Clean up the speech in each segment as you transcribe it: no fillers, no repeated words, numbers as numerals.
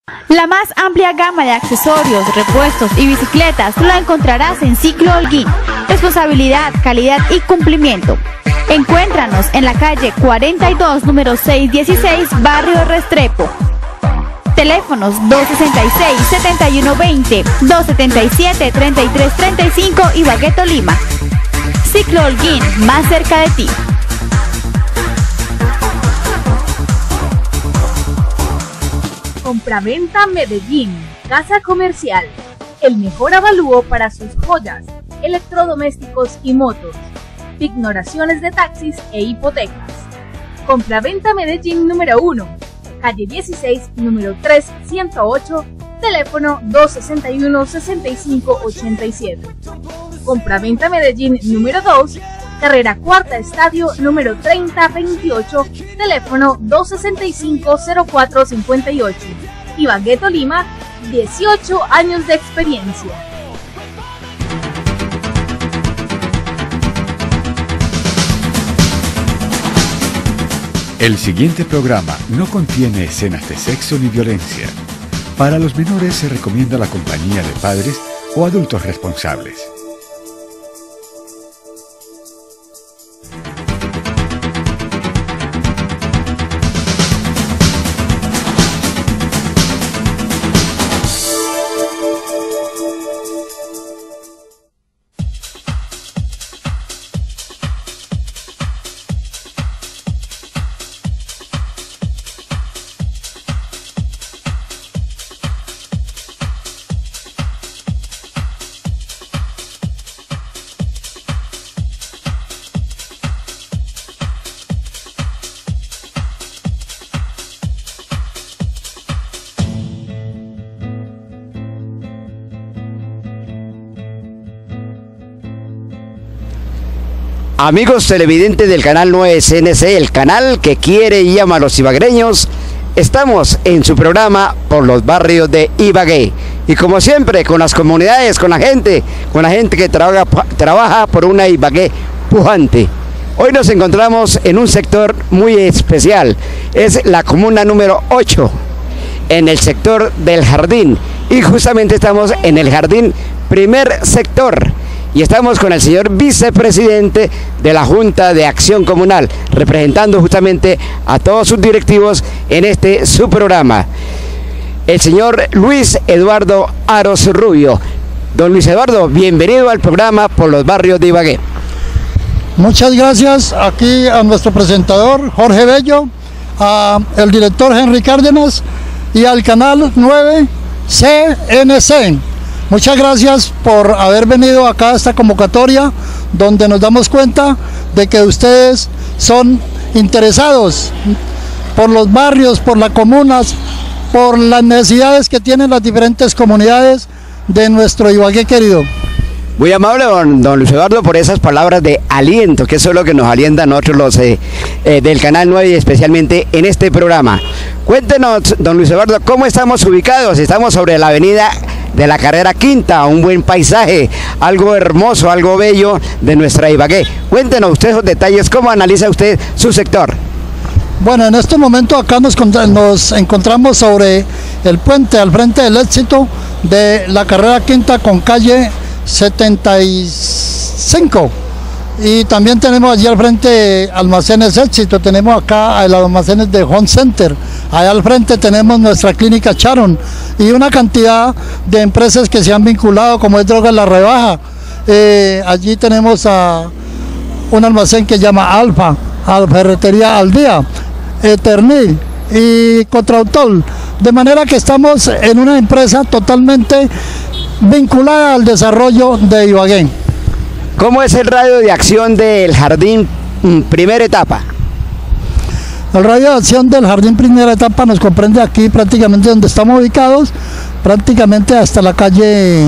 La más amplia gama de accesorios, repuestos y bicicletas la encontrarás en Ciclo Holguín. Responsabilidad, calidad y cumplimiento. Encuéntranos en la calle 42, número 616, barrio Restrepo. Teléfonos 266-7120, 277-3335 y Bagueto Lima. Ciclo Holguín, más cerca de ti. Compraventa Medellín, casa comercial, el mejor avalúo para sus joyas, electrodomésticos y motos, ignoraciones de taxis e hipotecas. Compraventa Medellín número 1, calle 16, número 3108, teléfono 261-6587. Compraventa Medellín número 2, carrera Cuarta Estadio, número 3028, teléfono 265-0458. Bagueto Lima, 18 años de experiencia. El siguiente programa no contiene escenas de sexo ni violencia. Para los menores se recomienda la compañía de padres o adultos responsables. Amigos televidentes del canal 9 CNC, el canal que quiere y ama a los ibaguereños, estamos en su programa por los barrios de Ibagué. Y como siempre, con las comunidades, con la gente que trabaja por una Ibagué pujante. Hoy nos encontramos en un sector muy especial, es la comuna número 8, en el sector del Jardín. Y justamente estamos en el Jardín primer sector. Y estamos con el señor vicepresidente de la Junta de Acción Comunal, representando justamente a todos sus directivos en este su programa. El señor Luis Eduardo Aros Rubio. Don Luis Eduardo, bienvenido al programa por los barrios de Ibagué. Muchas gracias aquí a nuestro presentador Jorge Bello, al director Henry Cárdenas y al canal 9 CNC. Muchas gracias por haber venido acá a esta convocatoria, donde nos damos cuenta de que ustedes son interesados por los barrios, por las comunas, por las necesidades que tienen las diferentes comunidades de nuestro Ibagué querido. Muy amable don Luis Eduardo por esas palabras de aliento, que eso es lo que nos alienta a nosotros los del Canal 9 y especialmente en este programa. Cuéntenos, don Luis Eduardo, ¿cómo estamos ubicados? Estamos sobre la avenida de la Carrera Quinta, un buen paisaje, algo hermoso, algo bello de nuestra Ibagué. Cuéntenos usted esos detalles, ¿cómo analiza usted su sector? Bueno, en este momento acá nos encontramos sobre el puente al frente del Éxito de la Carrera Quinta con calle 75, y también tenemos allí al frente Almacenes Éxito, tenemos acá los almacenes de Home Center, allá al frente tenemos nuestra clínica Charon y una cantidad de empresas que se han vinculado, como es Drogas La Rebaja. Allí tenemos a un almacén que llama Alfa, a Ferretería Al Día, Eternil y Contrautol, de manera que estamos en una empresa totalmente vinculada al desarrollo de Ibagué. ¿Cómo es el radio de acción del Jardín primera etapa? El radio de acción del Jardín primera etapa nos comprende aquí prácticamente donde estamos ubicados, prácticamente hasta la calle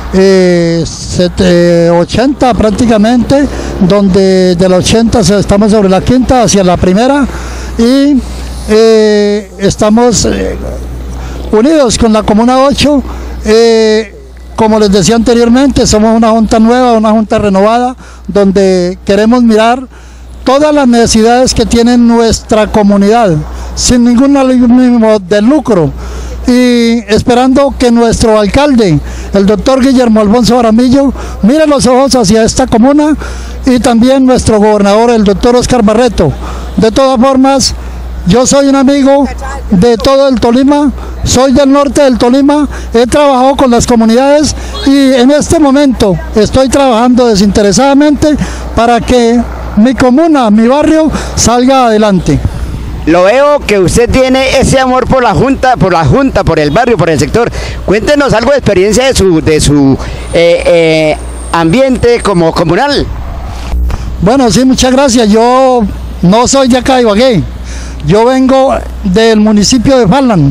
80 prácticamente, donde de la 80 estamos sobre la quinta hacia la primera y estamos unidos con la comuna 8. Como les decía anteriormente, somos una junta nueva, una junta renovada, donde queremos mirar todas las necesidades que tiene nuestra comunidad, sin ningún ánimo de lucro. y esperando que nuestro alcalde, el doctor Guillermo Alfonso Jaramillo, mire los ojos hacia esta comuna, y también nuestro gobernador, el doctor Oscar Barreto. De todas formas, yo soy un amigo de todo el Tolima, soy del norte del Tolima, he trabajado con las comunidades y en este momento estoy trabajando desinteresadamente para que mi comuna, mi barrio salga adelante. Lo veo que usted tiene ese amor por la junta, por el barrio, por el sector. Cuéntenos algo de experiencia de su ambiente como comunal. Bueno, sí, muchas gracias. Yo no soy de acá de Ibagué. Yo vengo del municipio de Falan.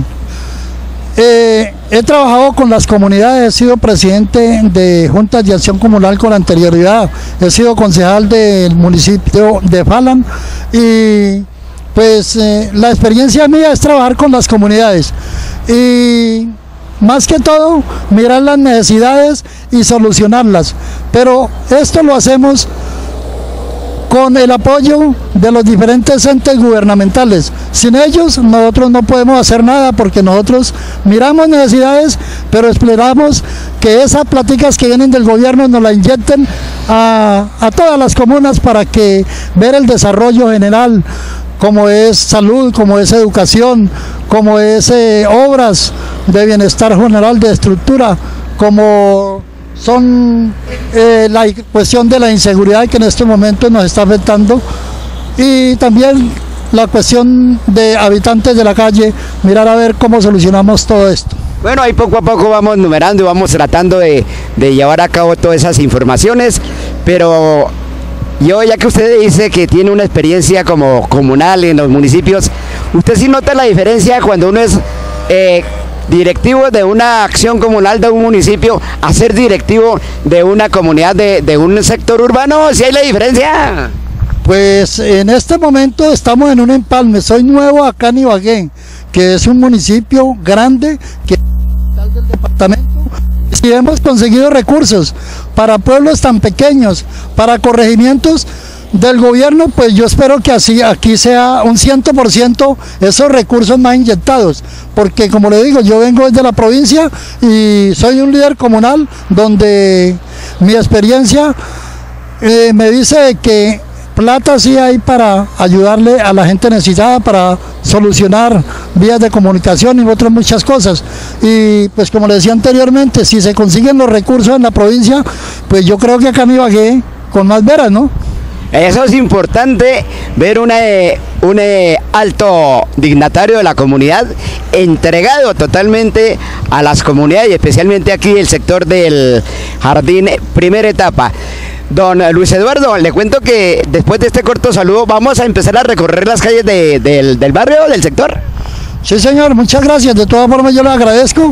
He trabajado con las comunidades, he sido presidente de juntas de acción comunal con anterioridad, he sido concejal del municipio de Falan y pues la experiencia mía es trabajar con las comunidades y más que todo mirar las necesidades y solucionarlas, pero esto lo hacemos con el apoyo de los diferentes entes gubernamentales. Sin ellos nosotros no podemos hacer nada porque nosotros miramos necesidades, pero esperamos que esas pláticas que vienen del gobierno nos la inyecten a todas las comunas para que ver el desarrollo general, como es salud, como es educación, como es obras de bienestar general, de estructura, como son la cuestión de la inseguridad que en este momento nos está afectando y también la cuestión de habitantes de la calle, mirar a ver cómo solucionamos todo esto. Bueno, ahí poco a poco vamos numerando y vamos tratando de llevar a cabo todas esas informaciones, pero yo, ya que usted dice que tiene una experiencia como comunal en los municipios, ¿usted sí nota la diferencia cuando uno es directivo de una acción comunal de un municipio a ser directivo de una comunidad, de un sector urbano? ¿Sí hay la diferencia? Pues en este momento estamos en un empalme. Soy nuevo acá en Ibagué, que es un municipio grande, que es capital del departamento. Si hemos conseguido recursos para pueblos tan pequeños, para corregimientos del gobierno, pues yo espero que así aquí sea un 100% esos recursos más inyectados, porque como le digo, yo vengo desde la provincia y soy un líder comunal donde mi experiencia me dice que plata sí hay para ayudarle a la gente necesitada, para solucionar vías de comunicación y otras muchas cosas. Y pues como le decía anteriormente, si se consiguen los recursos en la provincia, pues yo creo que acá en Ibagué con más veras, ¿no? Eso es importante, ver un alto dignatario de la comunidad entregado totalmente a las comunidades y especialmente aquí el sector del Jardín Primera Etapa. Don Luis Eduardo, le cuento que después de este corto saludo vamos a empezar a recorrer las calles del barrio, del sector. Sí, señor, muchas gracias. De todas formas yo le agradezco.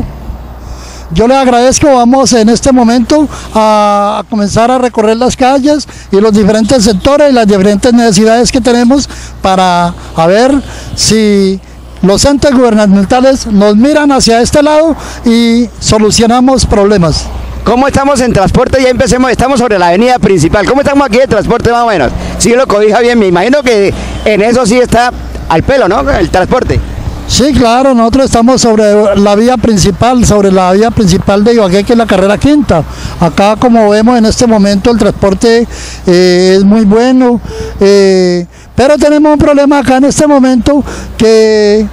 Vamos en este momento a comenzar a recorrer las calles y los diferentes sectores y las diferentes necesidades que tenemos para ver si los entes gubernamentales nos miran hacia este lado y solucionamos problemas. ¿Cómo estamos en transporte? Ya empecemos, estamos sobre la avenida principal. ¿Cómo estamos aquí de transporte más o menos? Sí lo cobija bien, me imagino que en eso sí está al pelo, ¿no? El transporte. Sí, claro, nosotros estamos sobre la vía principal de Ibagué, que es la carrera quinta. Acá, como vemos en este momento, el transporte es muy bueno, pero tenemos un problema acá en este momento que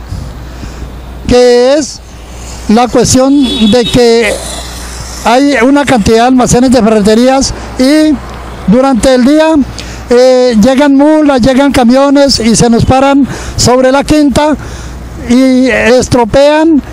es la cuestión de que hay una cantidad de almacenes de ferreterías y durante el día llegan mulas, llegan camiones y se nos paran sobre la quinta y estropean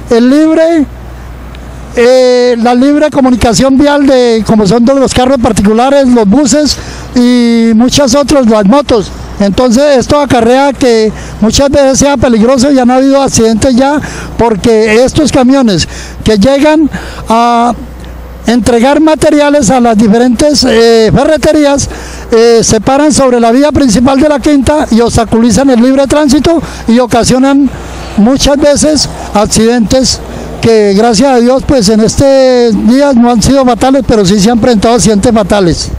la libre comunicación vial como son de los carros particulares, los buses y muchas otras, las motos. Entonces esto acarrea que muchas veces sea peligroso y han habido accidentes ya porque estos camiones que llegan a entregar materiales a las diferentes ferreterías se paran sobre la vía principal de la quinta y obstaculizan el libre tránsito y ocasionan muchas veces accidentes que gracias a Dios pues en este día no han sido fatales, pero sí se han presentado accidentes fatales.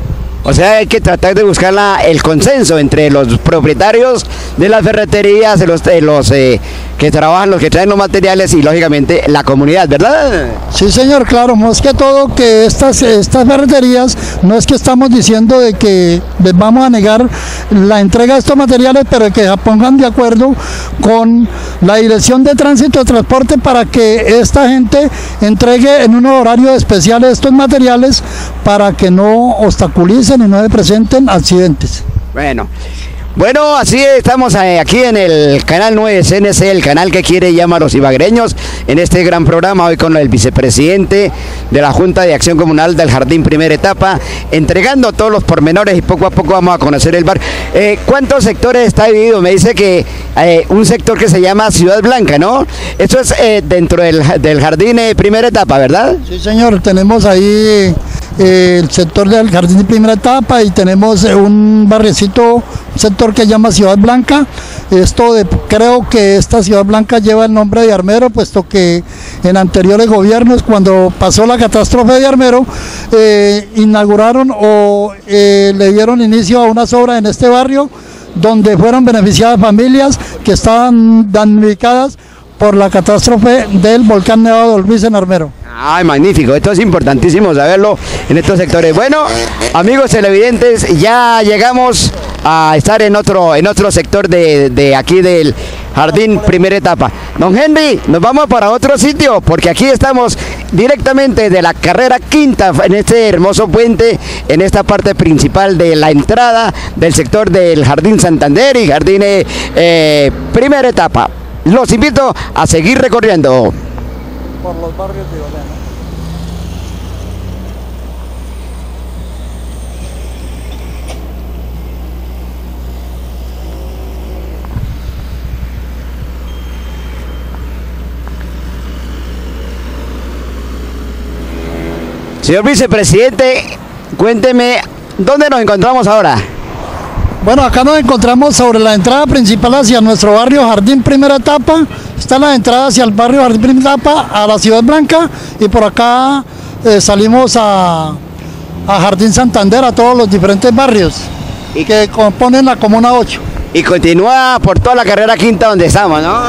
O sea, hay que tratar de buscar el consenso entre los propietarios de las ferreterías, de los que trabajan, los que traen los materiales y lógicamente la comunidad, ¿verdad? Sí, señor, claro, más que todo que estas ferreterías, no es que estamos diciendo de que les vamos a negar la entrega de estos materiales, pero que se pongan de acuerdo con la Dirección de Tránsito y Transporte para que esta gente entregue en un horario especial estos materiales para que no obstaculicen y no se presenten accidentes. Bueno, así estamos aquí en el canal 9 CNC, el canal que quiere llamar a los ibagreños, en este gran programa hoy con el vicepresidente de la Junta de Acción Comunal del Jardín Primera Etapa, entregando todos los pormenores y poco a poco vamos a conocer el barrio. ¿Cuántos sectores está dividido? Me dice que un sector que se llama Ciudad Blanca, ¿no? Eso es dentro del Jardín Primera Etapa, ¿verdad? Sí, señor, tenemos ahí el sector del Jardín de Primera Etapa y tenemos un barriecito, un sector que se llama Ciudad Blanca. Creo que esta Ciudad Blanca lleva el nombre de Armero, puesto que en anteriores gobiernos, cuando pasó la catástrofe de Armero, inauguraron o le dieron inicio a unas obras en este barrio donde fueron beneficiadas familias que estaban damnificadas por la catástrofe del volcán Nevado de Luis en Armero. Ay, magnífico, esto es importantísimo saberlo en estos sectores. Bueno, amigos televidentes, ya llegamos a estar en otro sector de aquí del Jardín Primera Etapa. Don Henry, nos vamos para otro sitio, porque aquí estamos directamente de la carrera quinta, en este hermoso puente, en esta parte principal de la entrada del sector del Jardín Santander y Jardín Primera Etapa. Los invito a seguir recorriendo por los barrios de Ibagué. Señor vicepresidente, cuénteme, ¿dónde nos encontramos ahora? Bueno, acá nos encontramos sobre la entrada principal hacia nuestro barrio Jardín Primera Etapa. Está la entrada hacia el barrio Jardín Primera Etapa, a la Ciudad Blanca, y por acá salimos a Jardín Santander, a todos los diferentes barrios que componen la Comuna 8. Y continúa por toda la carrera quinta donde estamos, ¿no?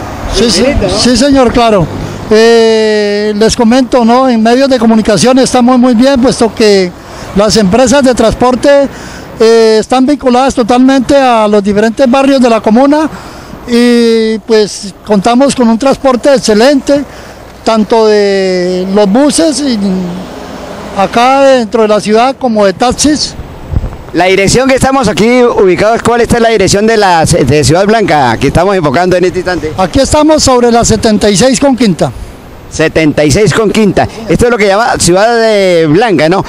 Sí, señor, claro. Les comento, ¿no? En medios de comunicación estamos muy bien, puesto que las empresas de transporte están vinculadas totalmente a los diferentes barrios de la comuna y pues contamos con un transporte excelente, tanto de los buses y acá dentro de la ciudad como de taxis. La dirección que estamos aquí ubicados, ¿cuál es la dirección de Ciudad Blanca que estamos enfocando en este instante? Aquí estamos sobre la 76 con quinta. 76 con quinta. Esto es lo que llama Ciudad de Blanca, ¿no?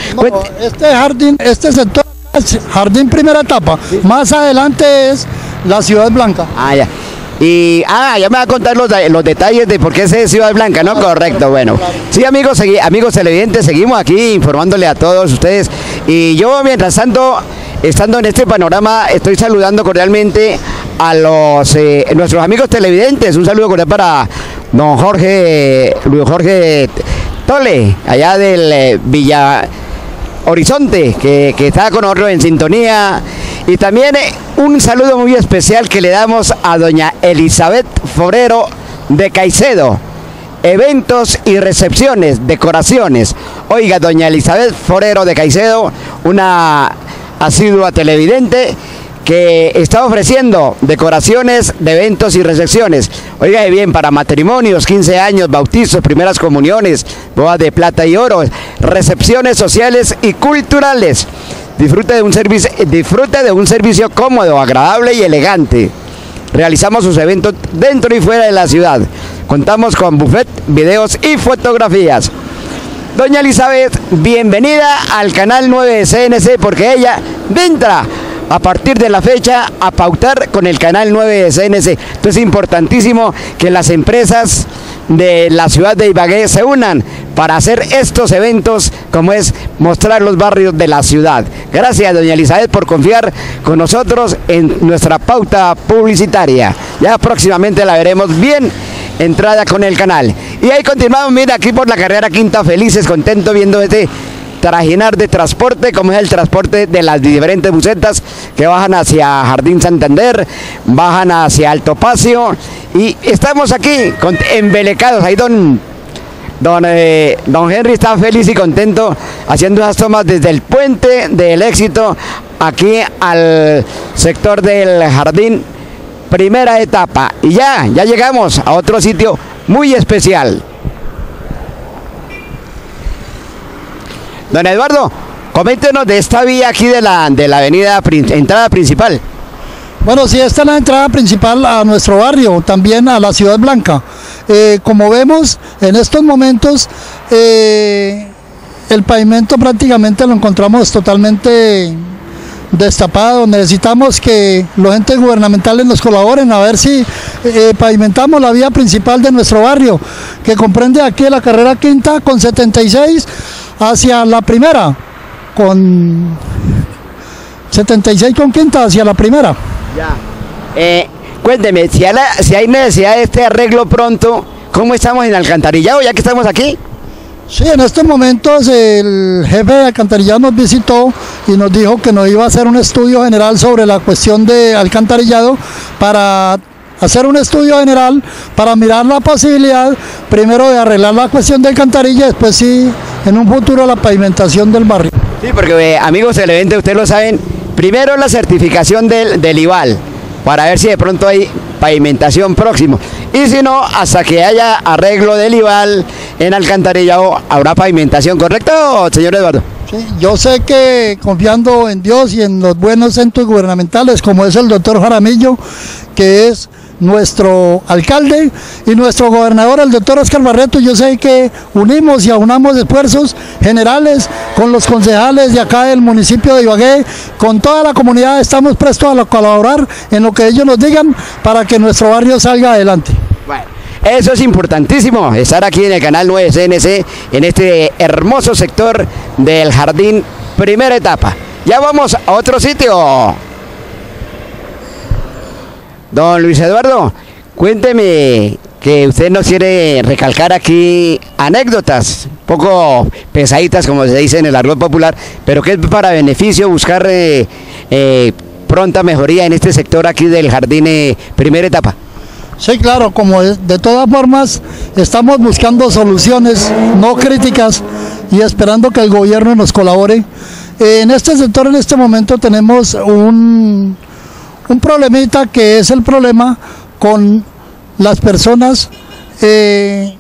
Este sector es Jardín Primera Etapa. Sí. Más adelante es la Ciudad Blanca. Ya. Y ya me va a contar los detalles de por qué es Ciudad Blanca, ¿no? Correcto, bueno. Sí, amigos televidentes, seguimos aquí informándole a todos ustedes. Y yo, mientras tanto, estando en este panorama, estoy saludando cordialmente a nuestros amigos televidentes. Un saludo cordial para don Luis Jorge Tole, allá del Villa Horizonte, que está con nosotros en sintonía. Y también un saludo muy especial que le damos a doña Elizabeth Forero de Caicedo. Eventos y recepciones, decoraciones. Oiga, doña Elizabeth Forero de Caicedo, una asidua televidente que está ofreciendo decoraciones de eventos y recepciones. Oiga bien, para matrimonios, 15 años, bautizos, primeras comuniones, bodas de plata y oro, recepciones sociales y culturales. Disfrute de un servicio cómodo, agradable y elegante. Realizamos sus eventos dentro y fuera de la ciudad. Contamos con buffet, videos y fotografías. Doña Elizabeth, bienvenida al canal 9 de CNC, porque ella entra a partir de la fecha a pautar con el canal 9 de CNC. Entonces es importantísimo que las empresas de la ciudad de Ibagué se unan para hacer estos eventos, como es mostrar los barrios de la ciudad. Gracias, doña Elizabeth, por confiar con nosotros en nuestra pauta publicitaria. Ya próximamente la veremos bien entrada con el canal. Y ahí continuamos, mira, aquí por la carrera quinta, felices, contentos viendo este trajinar de transporte, como es el transporte de las diferentes busetas que bajan hacia Jardín Santander, bajan hacia Alto Pacio, y estamos aquí embelecados. Ahí don Henry está feliz y contento haciendo esas tomas desde el Puente del Éxito aquí al sector del Jardín Primera Etapa, y ya llegamos a otro sitio muy especial. Don Eduardo, coméntenos de esta vía aquí de la avenida entrada principal. Bueno, sí, esta es la entrada principal a nuestro barrio, también a la Ciudad Blanca. Como vemos, en estos momentos el pavimento prácticamente lo encontramos totalmente destapado. Necesitamos que los entes gubernamentales nos colaboren a ver si pavimentamos la vía principal de nuestro barrio, que comprende aquí la carrera quinta con 76 hacia la primera, con 76 con quinta hacia la primera. Ya. Cuénteme, si hay necesidad de este arreglo pronto, ¿cómo estamos en alcantarillado ya que estamos aquí? Sí, en estos momentos el jefe de alcantarillado nos visitó y nos dijo que nos iba a hacer un estudio general sobre la cuestión de alcantarillado, para hacer un estudio general para mirar la posibilidad primero de arreglar la cuestión de alcantarilla, después sí, en un futuro la pavimentación del barrio. Sí, porque amigos televidentes, ustedes lo saben, primero la certificación del IVAL, para ver si de pronto hay pavimentación próximo, y si no, hasta que haya arreglo del IVAL en alcantarillado habrá pavimentación, ¿correcto, señor Eduardo? Sí, yo sé que confiando en Dios y en los buenos centros gubernamentales, como es el doctor Jaramillo, que es nuestro alcalde, y nuestro gobernador, el doctor Oscar Barreto, yo sé que unimos y aunamos esfuerzos generales con los concejales de acá del municipio de Ibagué, con toda la comunidad, estamos prestos a colaborar en lo que ellos nos digan para que nuestro barrio salga adelante. Bueno, eso es importantísimo, estar aquí en el canal 9 CNC, en este hermoso sector del Jardín Primera Etapa. Ya vamos a otro sitio. Don Luis Eduardo, cuénteme, que usted nos quiere recalcar aquí anécdotas, un poco pesaditas como se dice en el argot popular, pero que es para beneficio buscar pronta mejoría en este sector aquí del Jardín Primera Etapa. Sí, claro, como de todas formas estamos buscando soluciones, no críticas, y esperando que el gobierno nos colabore. En este sector en este momento tenemos un problemita, que es el problema con las personas que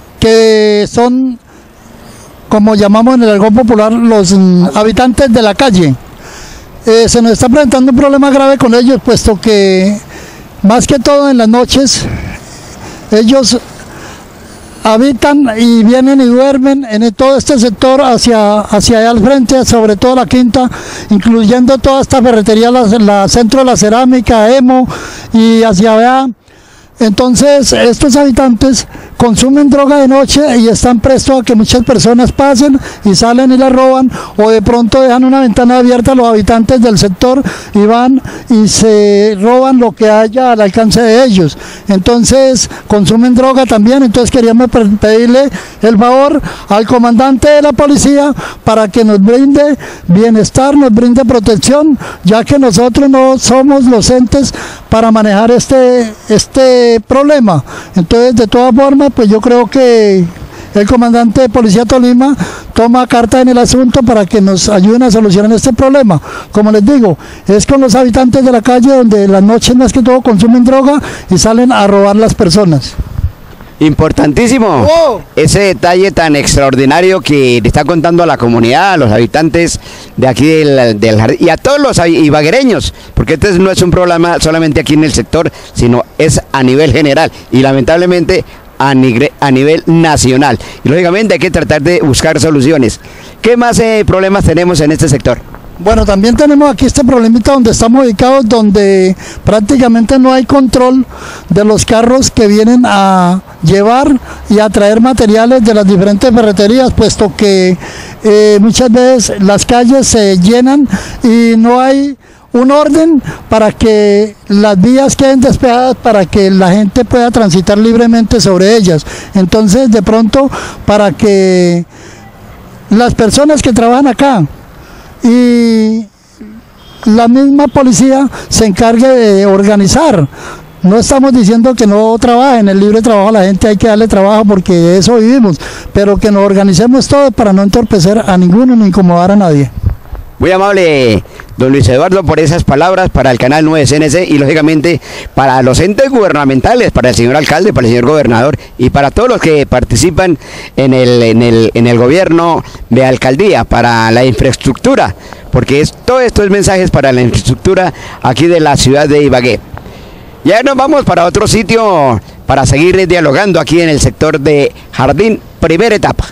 son, como llamamos en el argot popular, los habitantes de la calle. Se nos está presentando un problema grave con ellos, puesto que más que todo en las noches ellos habitan y vienen y duermen en todo este sector hacia allá al frente, sobre todo la quinta, incluyendo toda esta ferretería, la centro de la cerámica, EMO, y hacia allá. Entonces estos habitantes consumen droga de noche y están prestos a que muchas personas pasen y salen y la roban, o de pronto dejan una ventana abierta a los habitantes del sector y van y se roban lo que haya al alcance de ellos. Entonces consumen droga también. Entonces queríamos pedirle el favor al comandante de la policía para que nos brinde bienestar, nos brinde protección, ya que nosotros no somos los entes para manejar este problema. Entonces, de todas formas, pues yo creo que el comandante de Policía Tolima toma carta en el asunto para que nos ayuden a solucionar este problema. Como les digo, es con los habitantes de la calle, donde las noches más que todo consumen droga y salen a robar las personas. Importantísimo ese detalle tan extraordinario que le está contando a la comunidad, a los habitantes de aquí del jardín y a todos los ibaguereños, porque este no es un problema solamente aquí en el sector, sino es a nivel general y lamentablemente a nivel nacional. Y lógicamente hay que tratar de buscar soluciones. ¿Qué más problemas tenemos en este sector? Bueno, también tenemos aquí este problemita donde estamos ubicados, donde prácticamente no hay control de los carros que vienen a llevar y a traer materiales de las diferentes ferreterías, puesto que muchas veces las calles se llenan y no hay un orden para que las vías queden despejadas, para que la gente pueda transitar libremente sobre ellas. Entonces, de pronto, para que las personas que trabajan acá y la misma policía se encargue de organizar. No estamos diciendo que no trabajen, el libre trabajo a la gente hay que darle trabajo porque de eso vivimos, pero que nos organicemos todos para no entorpecer a ninguno ni incomodar a nadie. Muy amable, don Luis Eduardo, por esas palabras para el canal 9 CNC y lógicamente para los entes gubernamentales, para el señor alcalde, para el señor gobernador y para todos los que participan en el gobierno de alcaldía, para la infraestructura, porque todo esto es mensajes para la infraestructura aquí de la ciudad de Ibagué. Ya nos vamos para otro sitio para seguir dialogando aquí en el sector de Jardín, primera etapa.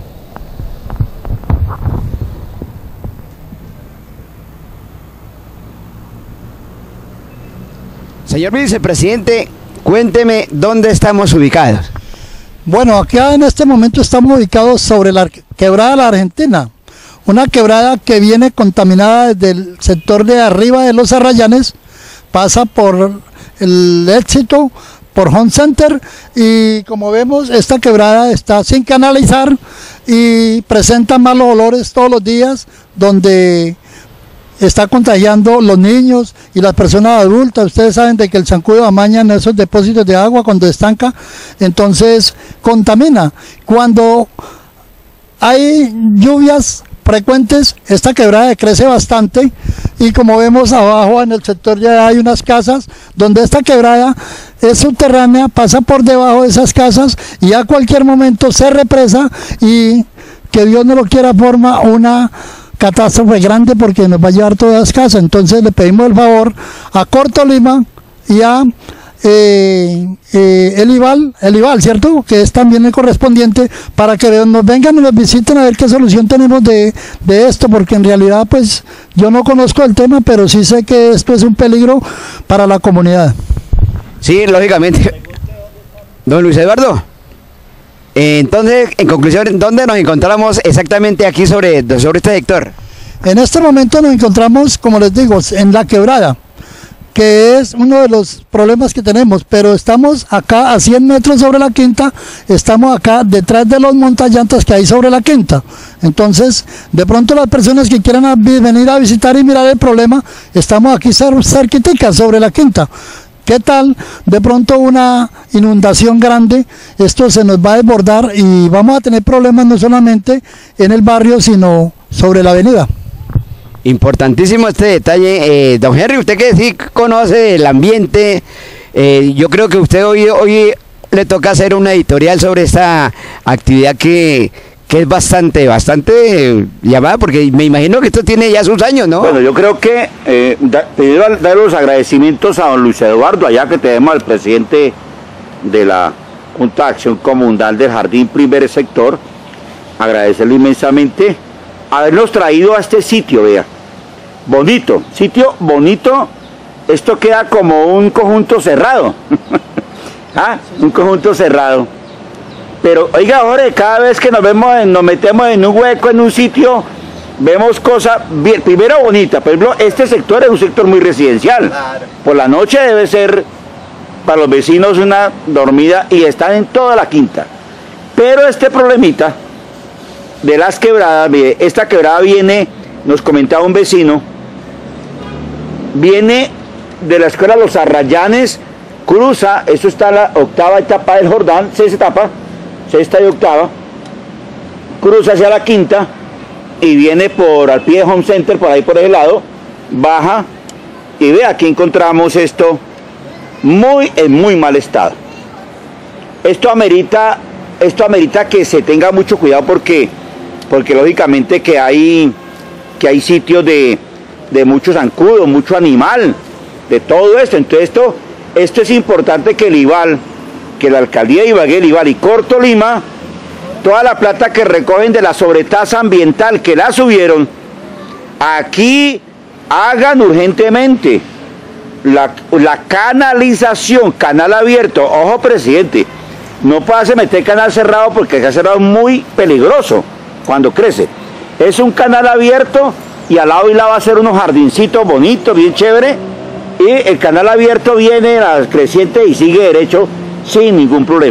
Señor vicepresidente, cuénteme dónde estamos ubicados. Bueno, acá en este momento estamos ubicados sobre la quebrada de la Argentina, una quebrada que viene contaminada desde el sector de arriba de los Arrayanes, pasa por el Éxito, por Home Center, y como vemos esta quebrada está sin canalizar y presenta malos olores todos los días, donde está contagiando los niños y las personas adultas. Ustedes saben de que el zancudo amaña en esos depósitos de agua cuando estanca, entonces contamina. Cuando hay lluvias frecuentes, esta quebrada crece bastante, y como vemos abajo en el sector ya hay unas casas donde esta quebrada es subterránea, pasa por debajo de esas casas y a cualquier momento se represa y que Dios no lo quiera forma una catástrofe grande porque nos va a llevar todas las casas. Entonces le pedimos el favor a Cortolima y a el IVAL, ¿cierto? Que es también el correspondiente, para que nos vengan y nos visiten a ver qué solución tenemos de esto, porque en realidad pues yo no conozco el tema, pero sí sé que esto es un peligro para la comunidad. Sí, lógicamente. Don Luis Eduardo, entonces, en conclusión, ¿dónde nos encontramos exactamente aquí sobre este sector? En este momento nos encontramos, como les digo, en la quebrada, que es uno de los problemas que tenemos, pero estamos acá a 100 metros sobre la quinta, estamos acá detrás de los montallantas que hay sobre la quinta. Entonces, de pronto las personas que quieran venir a visitar y mirar el problema, estamos aquí cerquitica sobre la quinta. ¿Qué tal de pronto una inundación grande? Esto se nos va a desbordar y vamos a tener problemas no solamente en el barrio, sino sobre la avenida. Importantísimo este detalle, don Henry, usted que sí conoce el ambiente, yo creo que usted hoy le toca hacer una editorial sobre esta actividad que es bastante llamada, porque me imagino que esto tiene ya sus años, ¿no? Bueno, yo creo que primero dar los agradecimientos a don Luis Eduardo, allá que tenemos al presidente de la Junta de Acción Comunal del Jardín Primer Sector, agradecerle inmensamente habernos traído a este sitio, vea, bonito, sitio bonito. Esto queda como un conjunto cerrado, ¿ah? Un conjunto cerrado. Pero oiga, Jorge, cada vez que nos metemos en un hueco, en un sitio, vemos cosas, primero bonitas. Por ejemplo, este sector es un sector muy residencial. Claro. Por la noche debe ser para los vecinos una dormida y están en toda la quinta. Pero este problemita de las quebradas, mire, esta quebrada viene, nos comentaba un vecino, viene de la escuela Los Arrayanes, cruza, eso está en la octava etapa del Jordán, sexta y octava, cruza hacia la quinta y viene al pie de Home Center, por ahí por ese lado, baja y ve, aquí encontramos esto en muy mal estado. Esto amerita que se tenga mucho cuidado porque lógicamente que hay sitios de mucho zancudo, mucho animal, de todo esto. Entonces esto es importante que el IVAL, que la alcaldía de Ibagué, el IVAL y Cortolima, toda la plata que recogen de la sobretasa ambiental que la subieron, aquí hagan urgentemente la canalización, canal abierto. Ojo, presidente, no puede meter canal cerrado porque el canal cerrado es muy peligroso cuando crece. Es un canal abierto y al lado va a ser unos jardincitos bonitos, bien chévere, y el canal abierto viene a la creciente y sigue derecho sin ningún problema.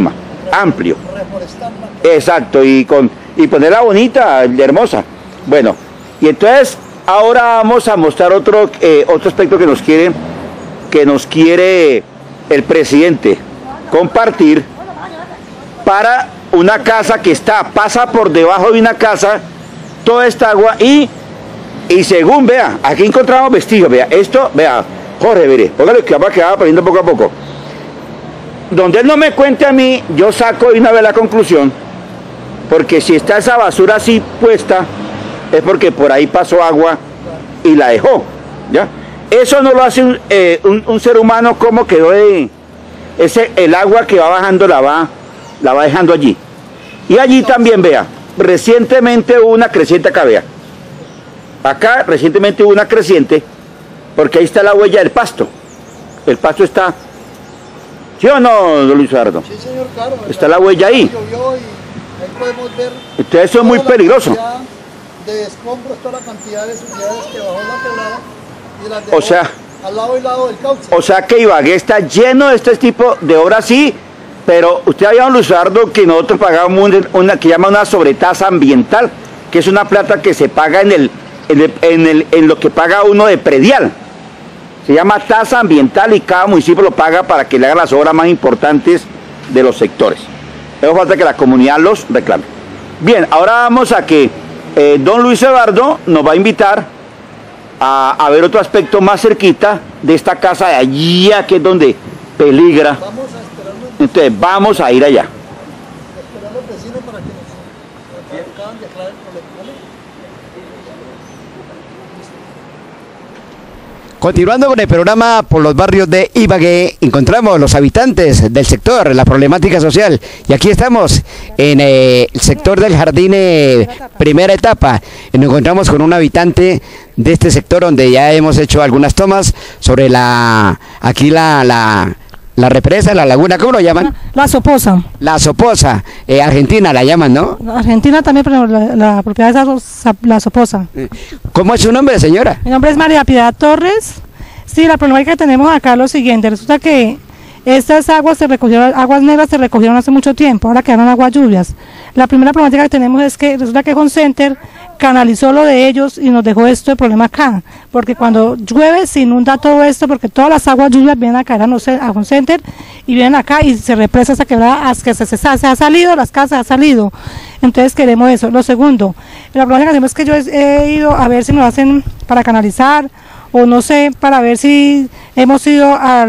amplio. Exacto, y ponerla bonita, hermosa. Bueno, y entonces ahora vamos a mostrar otro aspecto que nos quiere el presidente compartir para una casa que pasa por debajo de una casa toda esta agua y según, vea, aquí encontramos vestigios, vea, esto, vea, Jorge, mire, póngale que va aprendiendo poco a poco. Donde él no me cuente a mí, yo saco de una vez la conclusión, porque si está esa basura así puesta, es porque por ahí pasó agua y la dejó, ¿ya? Eso no lo hace un ser humano. Como quedó el agua que va bajando la va dejando allí. Y allí también, vea, recientemente hubo una creciente acá, vea. Acá recientemente hubo una creciente, porque ahí está la huella del pasto. El pasto está... ¿Sí o no, don Luis Eduardo? Sí, señor, claro. Está la huella ahí. Llovió y ahí podemos ver. Entonces eso es muy peligroso. De escombros, toda la cantidad de suciedades que bajó la quebrada y las dejó O sea, al lado y lado del cauce. O sea que Ibagué está lleno de este tipo de obras, sí, pero usted había, don Luis Eduardo, que nosotros pagamos una que llama una sobretasa ambiental, que es una plata que se paga en lo que paga uno de predial. Se llama tasa ambiental y cada municipio lo paga para que le hagan las obras más importantes de los sectores. Eso falta que la comunidad los reclame. Bien, ahora vamos a que don Luis Eduardo nos va a invitar a ver otro aspecto más cerquita de esta casa de allí, que es donde peligra. Entonces vamos a ir allá. Esperar a los vecinos para que nos acaban de aclarar el problema, ¿vale? Continuando con el programa por los barrios de Ibagué, encontramos los habitantes del sector, la problemática social. Y aquí estamos en el sector del Jardín primera etapa. Y nos encontramos con un habitante de este sector donde ya hemos hecho algunas tomas sobre la represa, la laguna, ¿cómo lo llaman? La Soposa. La Soposa, Argentina la llaman, ¿no? Argentina también, pero la propiedad es la Soposa. ¿Cómo es su nombre, señora? Mi nombre es María Piedad Torres. Sí, la problemática que tenemos acá es lo siguiente. Resulta que estas aguas negras se recogieron hace mucho tiempo, ahora quedaron aguas lluvias. La primera problemática que tenemos es que resulta que Home Center canalizó lo de ellos y nos dejó esto de problema acá, porque cuando llueve se inunda todo esto, porque todas las aguas lluvias vienen a caer a Home Center y vienen acá y se represa esa quebrada hasta que se ha salido, las casas han salido. Entonces queremos eso. Lo segundo, la problemática que tenemos es que yo he ido a ver si nos hacen para canalizar, o no sé, para ver si hemos ido a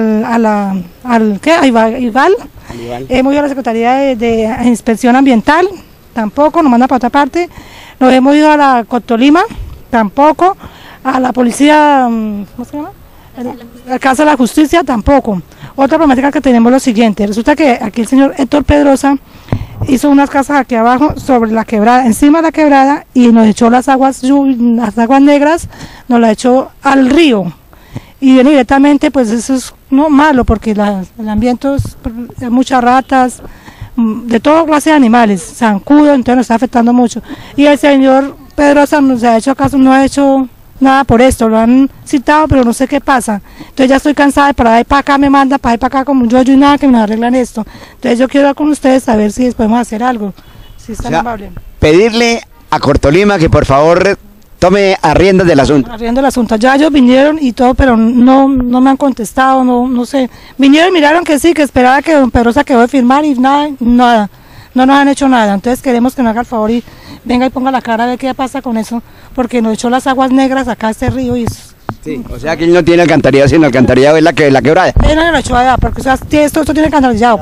Ival. Hemos ido a la Secretaría de Inspección Ambiental, tampoco, nos manda para otra parte. Nos hemos ido a la Cotolima, tampoco. A la policía, ¿cómo se llama? La Casa de la Justicia, tampoco. Otra problemática que tenemos es lo siguiente. Resulta que aquí el señor Héctor Pedrosa hizo unas casas aquí abajo sobre la quebrada, encima de la quebrada, y nos echó las aguas negras, nos las echó al río. Y directamente, pues eso es no malo, porque el ambiente hay muchas ratas, de toda clase de animales, zancudo, entonces nos está afectando mucho. Y el señor Pedrosa no se ha hecho caso, no ha hecho nada por esto, lo han citado, pero no sé qué pasa. Entonces ya estoy cansada de para ahí para acá, me manda para ahí para acá como un yo y nada que me arreglan esto. Entonces yo quiero hablar con ustedes a ver si podemos hacer algo, si están amables. Pedirle a Cortolima que por favor tome arriendas del asunto. Arriendas del asunto. Ya ellos vinieron y todo, pero no me han contestado, no sé. Vinieron y miraron que sí, que esperaba que don Pedrosa quedó de firmar y nada, no nos han hecho nada. Entonces queremos que nos haga el favor y venga y ponga la cara a ver qué pasa con eso, porque nos echó las aguas negras acá a este río y eso. Sí, o sea que él no tiene alcantarillado, sino alcantarillado es la quebrada. Él no lo echó allá, porque o sea, esto tiene alcantarillado.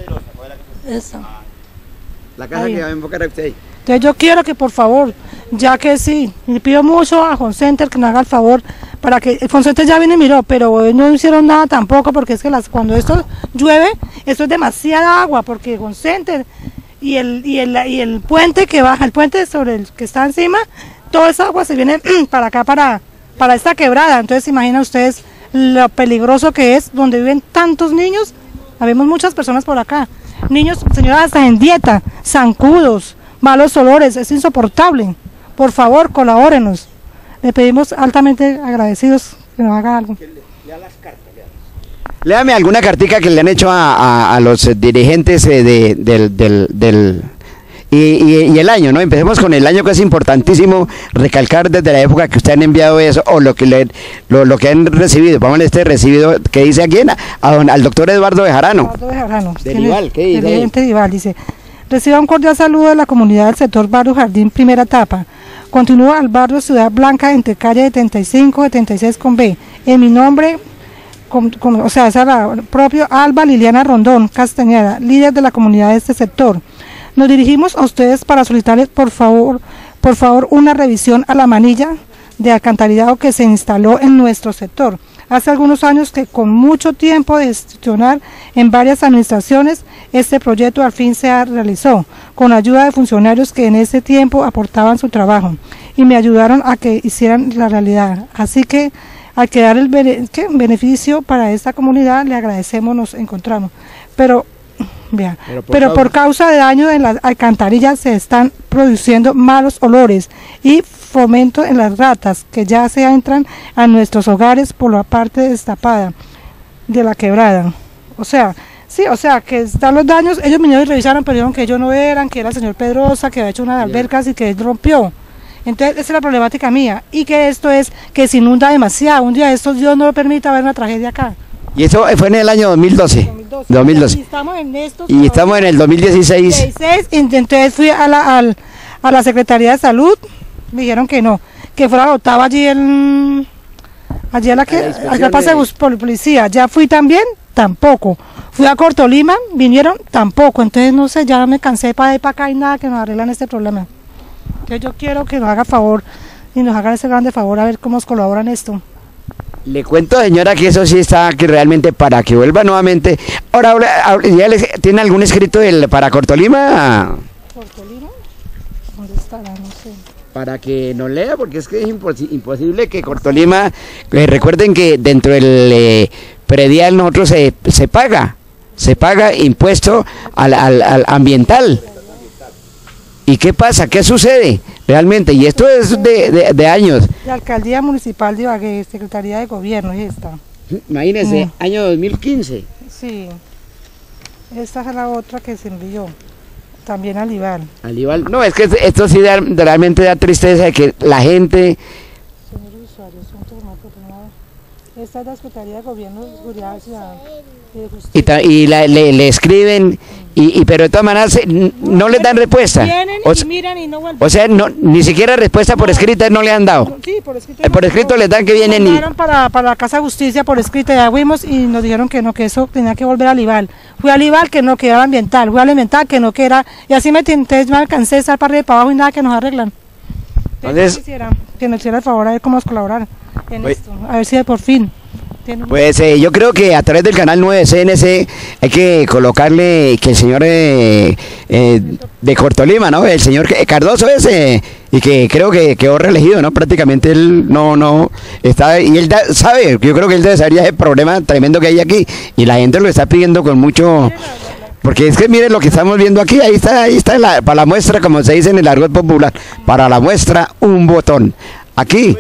Eso. La casa ahí que va a enfocar a usted ahí. Entonces yo quiero que por favor, ya que sí, le pido mucho a Home Center que nos haga el favor, para que el Home Center ya vino y miró, pero no hicieron nada tampoco, porque es que cuando esto llueve, esto es demasiada agua, porque Home Center y el puente que baja, el puente sobre el que está encima, toda esa agua se viene para acá, para esta quebrada. Entonces imaginen ustedes lo peligroso que es, donde viven tantos niños. Habemos muchas personas por acá, niños, señoras, hasta en dieta, zancudos, malos olores, es insoportable. Por favor, colabórenos. Le pedimos altamente agradecidos que nos haga algo. Léame alguna cartica que le han hecho a los dirigentes y el año, ¿no? Empecemos con el año, que es importantísimo recalcar desde la época que usted han enviado eso o lo que han recibido. Vamos a este recibido que dice aquí al doctor Eduardo Bejarano. Eduardo Bejarano. De Nival, ¿qué dice? Dirigente de Nival, dice: reciba un cordial saludo de la comunidad del sector Barrio Jardín, primera etapa. Continúa al barrio Ciudad Blanca entre calle 75 y 76 con B. En mi nombre, o sea, es la propio Alba Liliana Rondón Castañeda, líder de la comunidad de este sector. Nos dirigimos a ustedes para solicitarles por favor una revisión a la manilla de alcantarillado que se instaló en nuestro sector. Hace algunos años que con mucho tiempo de gestionar en varias administraciones, este proyecto al fin se realizó, con ayuda de funcionarios que en ese tiempo aportaban su trabajo y me ayudaron a que hicieran la realidad. Así que al quedar el beneficio para esta comunidad, le agradecemos, nos encontramos. Pero por causa de daño en las alcantarillas se están produciendo malos olores y fomento en las ratas que ya se entran a nuestros hogares por la parte destapada de la quebrada. O sea, sí, o sea, que están los daños. Ellos vinieron y revisaron, pero dijeron que ellos no eran, que era el señor Pedrosa, que había hecho unas albercas y que él rompió. Entonces, esa es la problemática mía. Y que esto es que se inunda demasiado. Un día de estos, Dios no lo permita, haber una tragedia acá. Y eso fue en el año 2012. 2012. Y estamos en esto. Y estamos en el 2016. Entonces fui a la Secretaría de Salud, me dijeron que no, que fuera la octava allí a la pase por policía. Ya fui también, tampoco. Fui a Cortolima, vinieron, tampoco. Entonces no sé, ya me cansé para ir para acá y nada que nos arreglan este problema. Entonces yo quiero que nos haga favor y nos hagan ese grande favor a ver cómo nos colaboran esto. Le cuento, señora, que eso sí está aquí realmente para que vuelva nuevamente. Ahora ¿ya tiene algún escrito para Cortolima? ¿Cortolima? ¿Dónde estará? No sé. Para que nos lea, porque es que es imposible que Cortolima, recuerden que dentro del predial nosotros se paga impuesto al ambiental. ¿Y qué pasa? ¿Qué sucede realmente? Y esto es de años. La Alcaldía Municipal de Ibagué, Secretaría de Gobierno, es esta. Imagínense, año 2015. Sí, esta es la otra que se envió, también al Ival. No, es que esto sí realmente da tristeza de que la gente... Señores usuarios, esta es la Secretaría de Gobierno, Seguridad Ciudadana. Y le escriben, pero de todas maneras no les dan respuesta. Vienen y miran y no vuelven. O sea, ni siquiera respuesta por escrita no le han dado. Sí, por escrito. Por escrito les dan que vienen y... para la Casa de Justicia por escrito, ya fuimos y nos dijeron que no, que eso tenía que volver al IVAL. Fui al IVAL, que no, que era ambiental. Fui al ambiental, que no, que era... Y así me alcancé a estar para arriba y para abajo y nada que nos arreglan. Entonces quisiera que nos hiciera el favor a ver cómo nos colaborar en esto. A ver si por fin... Pues yo creo que a través del canal 9 CNC hay que colocarle que el señor de Cortolima, ¿no? El señor Cardoso ese, y que creo que quedó reelegido, ¿no? Prácticamente él no está, y él sabe, yo creo que él debe saber ya el problema tremendo que hay aquí, y la gente lo está pidiendo con mucho... Porque es que miren lo que estamos viendo aquí, ahí está para la muestra, como se dice en el argot popular, para la muestra un botón. Aquí...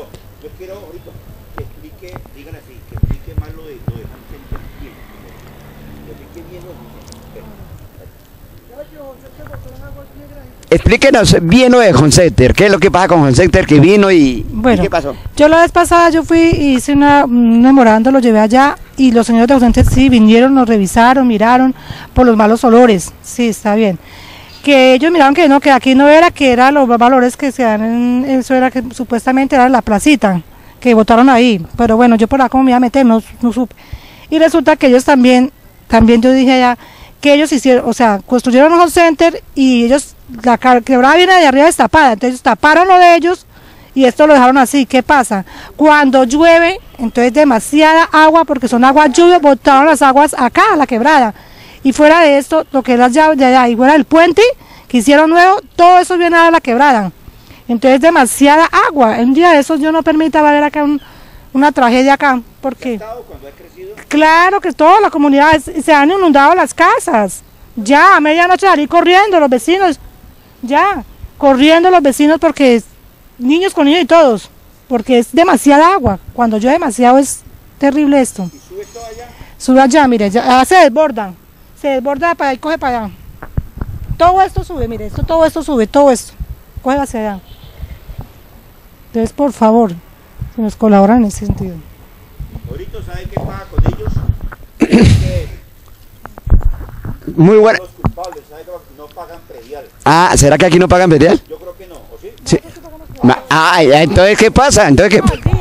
Explíquenos bien lo de Honcenter, ¿qué es lo que pasa con Honcenter que vino y qué pasó? Yo la vez pasada yo fui y hice un memorando, lo llevé allá y los señores de Honcenter sí vinieron, nos revisaron, miraron por los malos olores, sí, está bien. Que ellos miraron que no, que aquí no era, que eran los valores que se dan, eso era que supuestamente era la placita, que votaron ahí, pero bueno, yo por acá como me iba a meter, no supe. Y resulta que ellos también yo dije allá, que ellos hicieron, o sea, construyeron un Honcenter y ellos, la quebrada viene de arriba destapada, entonces ellos taparon lo de ellos y esto lo dejaron así. ¿Qué pasa? Cuando llueve, entonces demasiada agua, porque son aguas lluvias, botaron las aguas acá a la quebrada, y fuera de esto, lo que es las llaves de allá, y fuera del puente que hicieron nuevo, todo eso viene a la quebrada, entonces demasiada agua. Un día de esos yo no permitaba ver acá una tragedia acá, porque... Claro que toda la comunidad se han inundado las casas. Ya, a medianoche salí corriendo los vecinos. Ya, corriendo los vecinos porque niños con niños y todos. Porque es demasiada agua. Cuando llueve demasiado es terrible esto. ¿Y sube todo allá? Sube allá, mire, ya se desborda para allá y coge para allá. Todo esto sube, mire, todo esto sube, todo esto. Coge hacia allá. Entonces, por favor, se nos colaboran en ese sentido. Ahorita, ¿sabe qué pasa con ellos? Muy bueno. Los culpables, ¿sabe que no pagan predial? Ah, ¿será que aquí no pagan predial? Yo creo que no, ¿o sí? Sí. Entonces, ¿qué pasa? Entonces,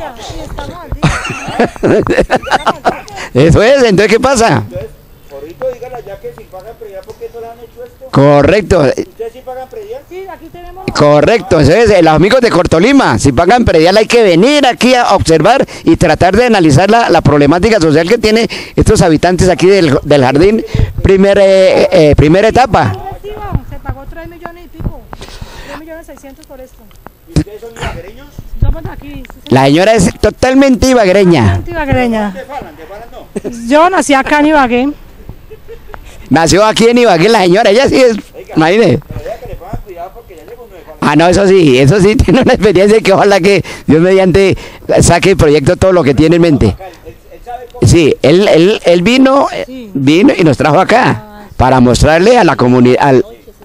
Eso es, entonces, ¿qué pasa? Entonces, ahorita dígale ya que si pagan predial, ¿por qué no le han hecho esto? Correcto. ¿Ustedes sí pagan predial? Sí, aquí tenemos... Correcto, entonces los amigos de Cortolima, si pagan predial hay que venir aquí a observar y tratar de analizar la problemática social que tienen estos habitantes aquí del jardín, primera etapa. Se pagó 3 millones y pico, 3.600.000 por esto. ¿Y ustedes son ibaguereños? Somos de aquí. La señora es totalmente ibaguereña. Ibaguereña. ¿De Falan no? Yo nací acá en Ibagué. Nació aquí en Ibagué la señora, ella sí es, imagínese. Pero vea que le pongan cuidado porque ya llegó uno de Falan. Ah, no, eso sí, tiene una experiencia que ojalá que Dios mediante saque el proyecto todo lo que tiene en mente. Él sabe cómo. Sí, él vino y nos trajo acá para mostrarle a la comunidad.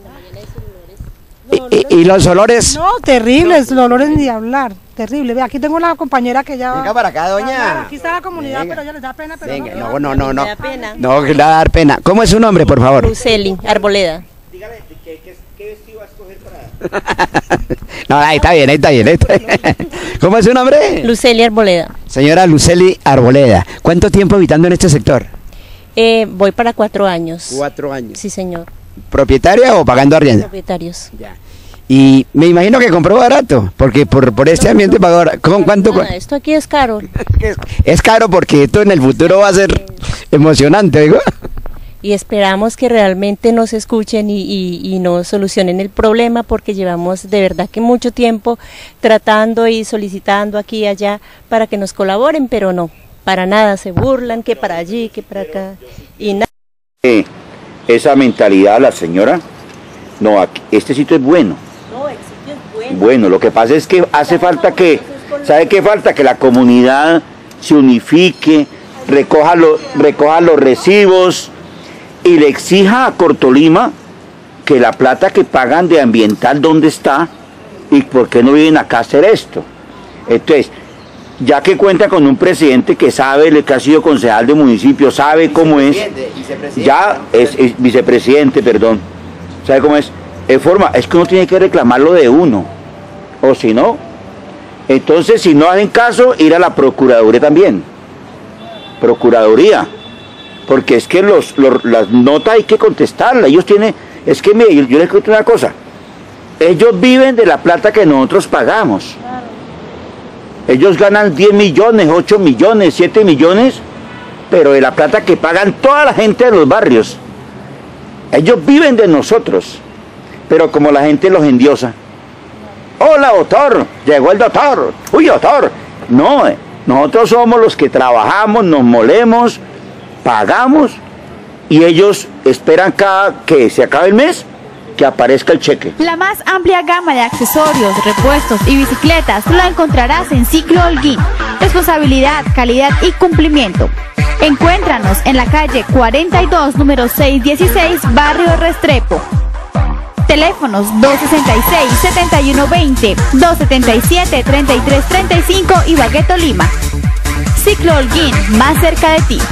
Y los olores. No, terribles, los olores ni hablar, terrible. Ve, aquí tengo una compañera que ya... Venga para acá, doña. Aquí está la comunidad, Venga. pero ella les da pena, pero Venga, no. no. Me da pena. No, que le va a dar pena. ¿Cómo es su nombre, por favor? Luceli Arboleda. Dígale, ¿qué vestido va a escoger para...? No, ahí está bien. ¿Cómo es su nombre? Luceli Arboleda. Señora Luceli Arboleda. ¿Cuánto tiempo habitando en este sector? Voy para 4 años. 4 años. Sí, señor. ¿Propietaria o pagando arriendo? Propietarios. Ya. Y me imagino que compró barato, porque por este ambiente pagó. ¿Con cuánto? Esto aquí es caro. Es caro porque esto en el futuro va a ser emocionante, digo. Y esperamos que realmente nos escuchen y nos solucionen el problema, porque llevamos de verdad que mucho tiempo tratando y solicitando aquí y allá para que nos colaboren, pero no, para nada, se burlan, que para allí, que para acá, y nada. Esa mentalidad, la señora, no, aquí, este sitio es bueno. No, el sitio es bueno. Bueno, lo que pasa es que hace falta que, ¿sabe qué falta? Que la comunidad se unifique, recoja los recibos y le exija a Cortolima que la plata que pagan de ambiental, ¿dónde está? ¿Y por qué no vienen acá a hacer esto? Entonces, ya que cuenta con un presidente que sabe, que ha sido concejal de municipio, sabe cómo es, ya es vicepresidente, perdón, sabe cómo es que uno tiene que reclamarlo de uno, o si no, entonces si no hacen caso, ir a la Procuraduría también, porque es que las notas hay que contestarlas, ellos tienen, es que mire, yo les cuento una cosa, ellos viven de la plata que nosotros pagamos. Ellos ganan 10 millones, 8 millones, 7 millones, pero de la plata que pagan toda la gente de los barrios. Ellos viven de nosotros, pero como la gente los endiosa. Hola, doctor, llegó el doctor. Uy, doctor. No, nosotros somos los que trabajamos, nos molemos, pagamos, y ellos esperan cada que se acabe el mes que aparezca el cheque. La más amplia gama de accesorios, repuestos y bicicletas la encontrarás en Ciclo Holguín. Responsabilidad, calidad y cumplimiento. Encuéntranos en la calle 42, número 616, Barrio Restrepo. Teléfonos 266-7120, 277-3335 y Ibagué, Tolima. Ciclo Holguín, más cerca de ti.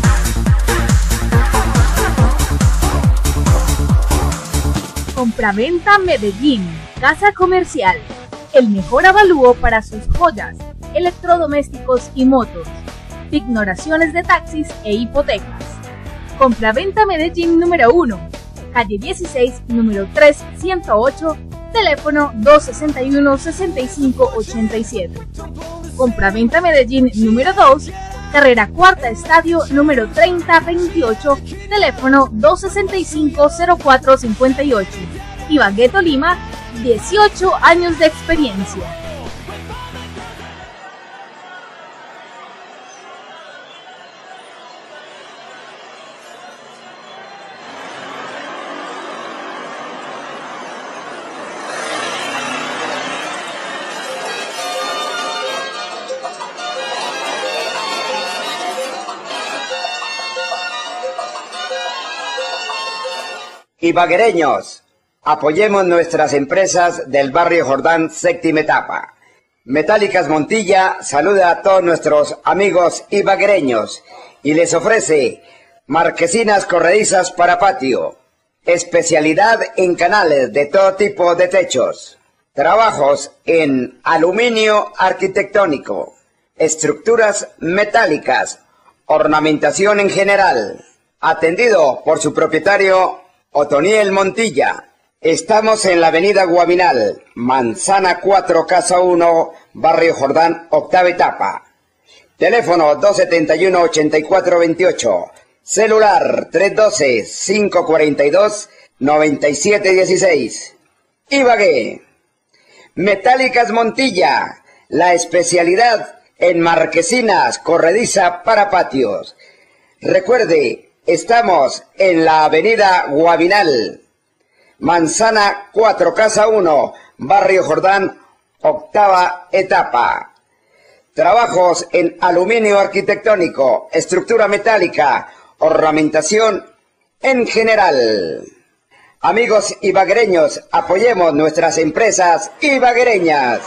Compraventa Medellín, Casa Comercial, el mejor avalúo para sus joyas, electrodomésticos y motos, ignoraciones de taxis e hipotecas. Compraventa Medellín número 1, calle 16, número 3108, teléfono 261-6587. Compraventa Medellín número 2, carrera Cuarta Estadio, número 3028, teléfono 265-0458. Ibagué, Tolima, 18 años de experiencia. ibaguereños, apoyemos nuestras empresas del barrio Jordán, séptima etapa. Metálicas Montilla saluda a todos nuestros amigos ibaguereños y les ofrece marquesinas corredizas para patio, especialidad en canales de todo tipo de techos, trabajos en aluminio arquitectónico, estructuras metálicas, ornamentación en general, atendido por su propietario Otoniel Montilla. Estamos en la avenida Guavinal, Manzana 4, Casa 1, barrio Jordán, octava etapa. Teléfono 271-8428, celular 312-542-9716. Ibagué. Metálicas Montilla, la especialidad en marquesinas corrediza para patios. Recuerde, estamos en la avenida Guavinal, Manzana 4, Casa 1, barrio Jordán, octava etapa. Trabajos en aluminio arquitectónico, estructura metálica, ornamentación en general. Amigos ibaguereños, apoyemos nuestras empresas ibaguereñas.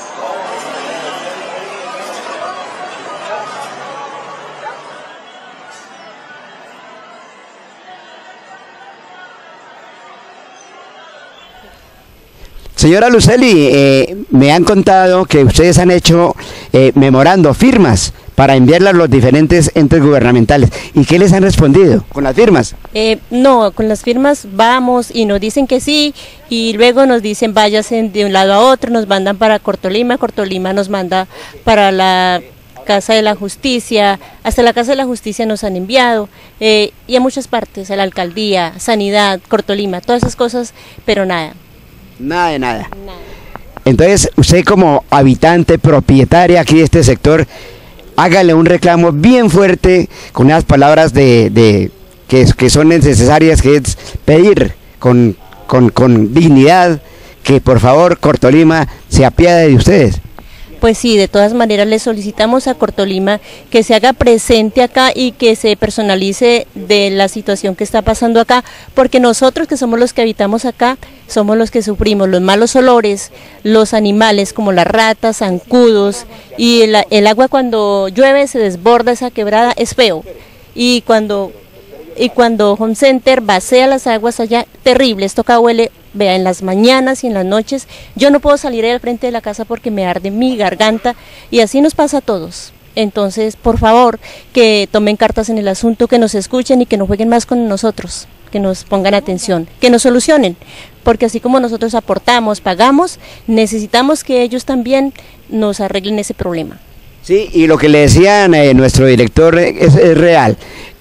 Señora Luceli, me han contado que ustedes han hecho memorando, firmas, para enviarlas a los diferentes entes gubernamentales. ¿Y qué les han respondido con las firmas? No, con las firmas vamos y nos dicen que sí, y luego nos dicen váyanse de un lado a otro, nos mandan para Cortolima, Cortolima nos manda para la Casa de la Justicia, hasta la Casa de la Justicia nos han enviado, y a muchas partes, a la Alcaldía, Sanidad, Cortolima, todas esas cosas, pero nada. Nada de nada. Entonces, usted como habitante, propietaria aquí de este sector, hágale un reclamo bien fuerte con unas palabras que son necesarias, que es pedir con dignidad que por favor Cortolima se apiade de ustedes. Pues sí, de todas maneras le solicitamos a Cortolima que se haga presente acá y que se personalice de la situación que está pasando acá, porque nosotros que somos los que habitamos acá, somos los que sufrimos los malos olores, los animales como las ratas, zancudos, y el agua cuando llueve se desborda esa quebrada, es feo, y cuando Home Center vacía las aguas allá, terrible, esto acá huele, vea, en las mañanas y en las noches, yo no puedo salir al frente de la casa porque me arde mi garganta, y así nos pasa a todos. Entonces, por favor, que tomen cartas en el asunto, que nos escuchen y que no jueguen más con nosotros, que nos pongan atención, que nos solucionen, porque así como nosotros aportamos, pagamos, necesitamos que ellos también nos arreglen ese problema. Sí, y lo que le decían nuestro director es real.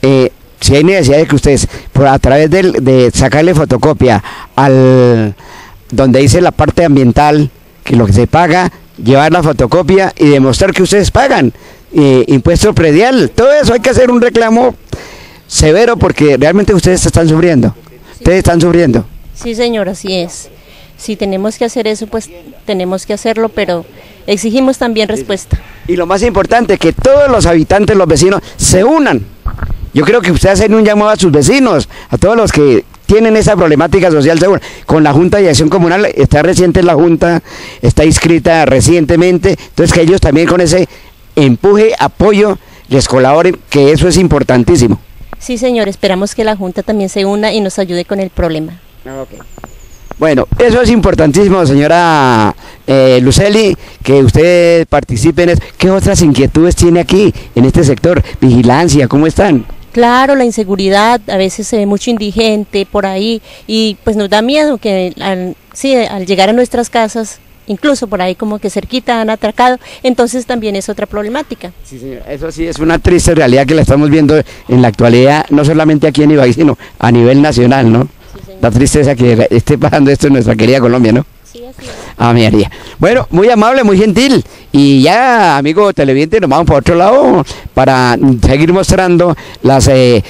Si hay necesidad de que ustedes, a través de sacarle fotocopia al donde dice la parte ambiental, que lo que se paga, llevar la fotocopia y demostrar que ustedes pagan impuesto predial, todo eso hay que hacer un reclamo severo porque realmente ustedes están sufriendo. Ustedes están sufriendo. Sí, señor, así es. Si tenemos que hacer eso, pues tenemos que hacerlo, pero exigimos también respuesta. Y lo más importante, que todos los habitantes, los vecinos, se unan. Yo creo que usted hace un llamado a sus vecinos, a todos los que tienen esa problemática social segura. Con la Junta de Acción Comunal, está reciente la Junta, está inscrita recientemente, entonces que ellos también con ese empuje, apoyo, les colaboren, que eso es importantísimo. Sí, señor, esperamos que la Junta también se una y nos ayude con el problema. Okay. Bueno, eso es importantísimo, señora Luceli, que usted participe en eso. ¿Qué otras inquietudes tiene aquí, en este sector? Vigilancia, ¿cómo están? Claro, la inseguridad, a veces se ve mucho indigente por ahí y pues nos da miedo que al llegar a nuestras casas, incluso por ahí como que cerquita han atracado, entonces también es otra problemática. Sí, señora, eso sí es una triste realidad que la estamos viendo en la actualidad, no solamente aquí en Ibagué, sino a nivel nacional, ¿no? Sí, la tristeza que esté pasando esto en nuestra querida Colombia, ¿no? Sí, así es. Ah, mi María. Bueno, muy amable, muy gentil. Y ya, amigo televidente, nos vamos por otro lado para seguir mostrando los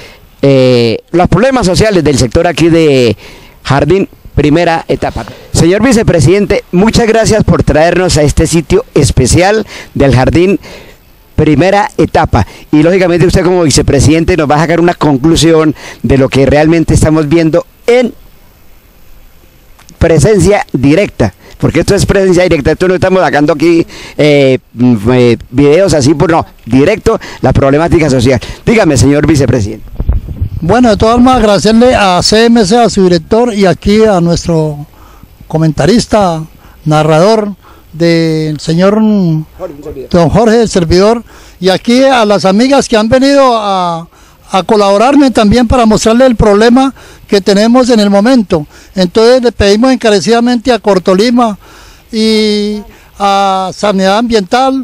problemas sociales del sector aquí de Jardín Primera Etapa. Señor vicepresidente, muchas gracias por traernos a este sitio especial del Jardín Primera Etapa. Y lógicamente usted como vicepresidente nos va a sacar una conclusión de lo que realmente estamos viendo en presencia directa, porque esto es presencia directa, esto no estamos sacando aquí videos así, no, directo la problemática social. Dígame, señor vicepresidente. Bueno, de todas formas, agradecerle a CMC, a su director y aquí a nuestro comentarista, narrador del señor don Jorge, el servidor, y aquí a las amigas que han venido a colaborarme también para mostrarle el problema que tenemos en el momento. Entonces le pedimos encarecidamente a Cortolima y a Sanidad Ambiental,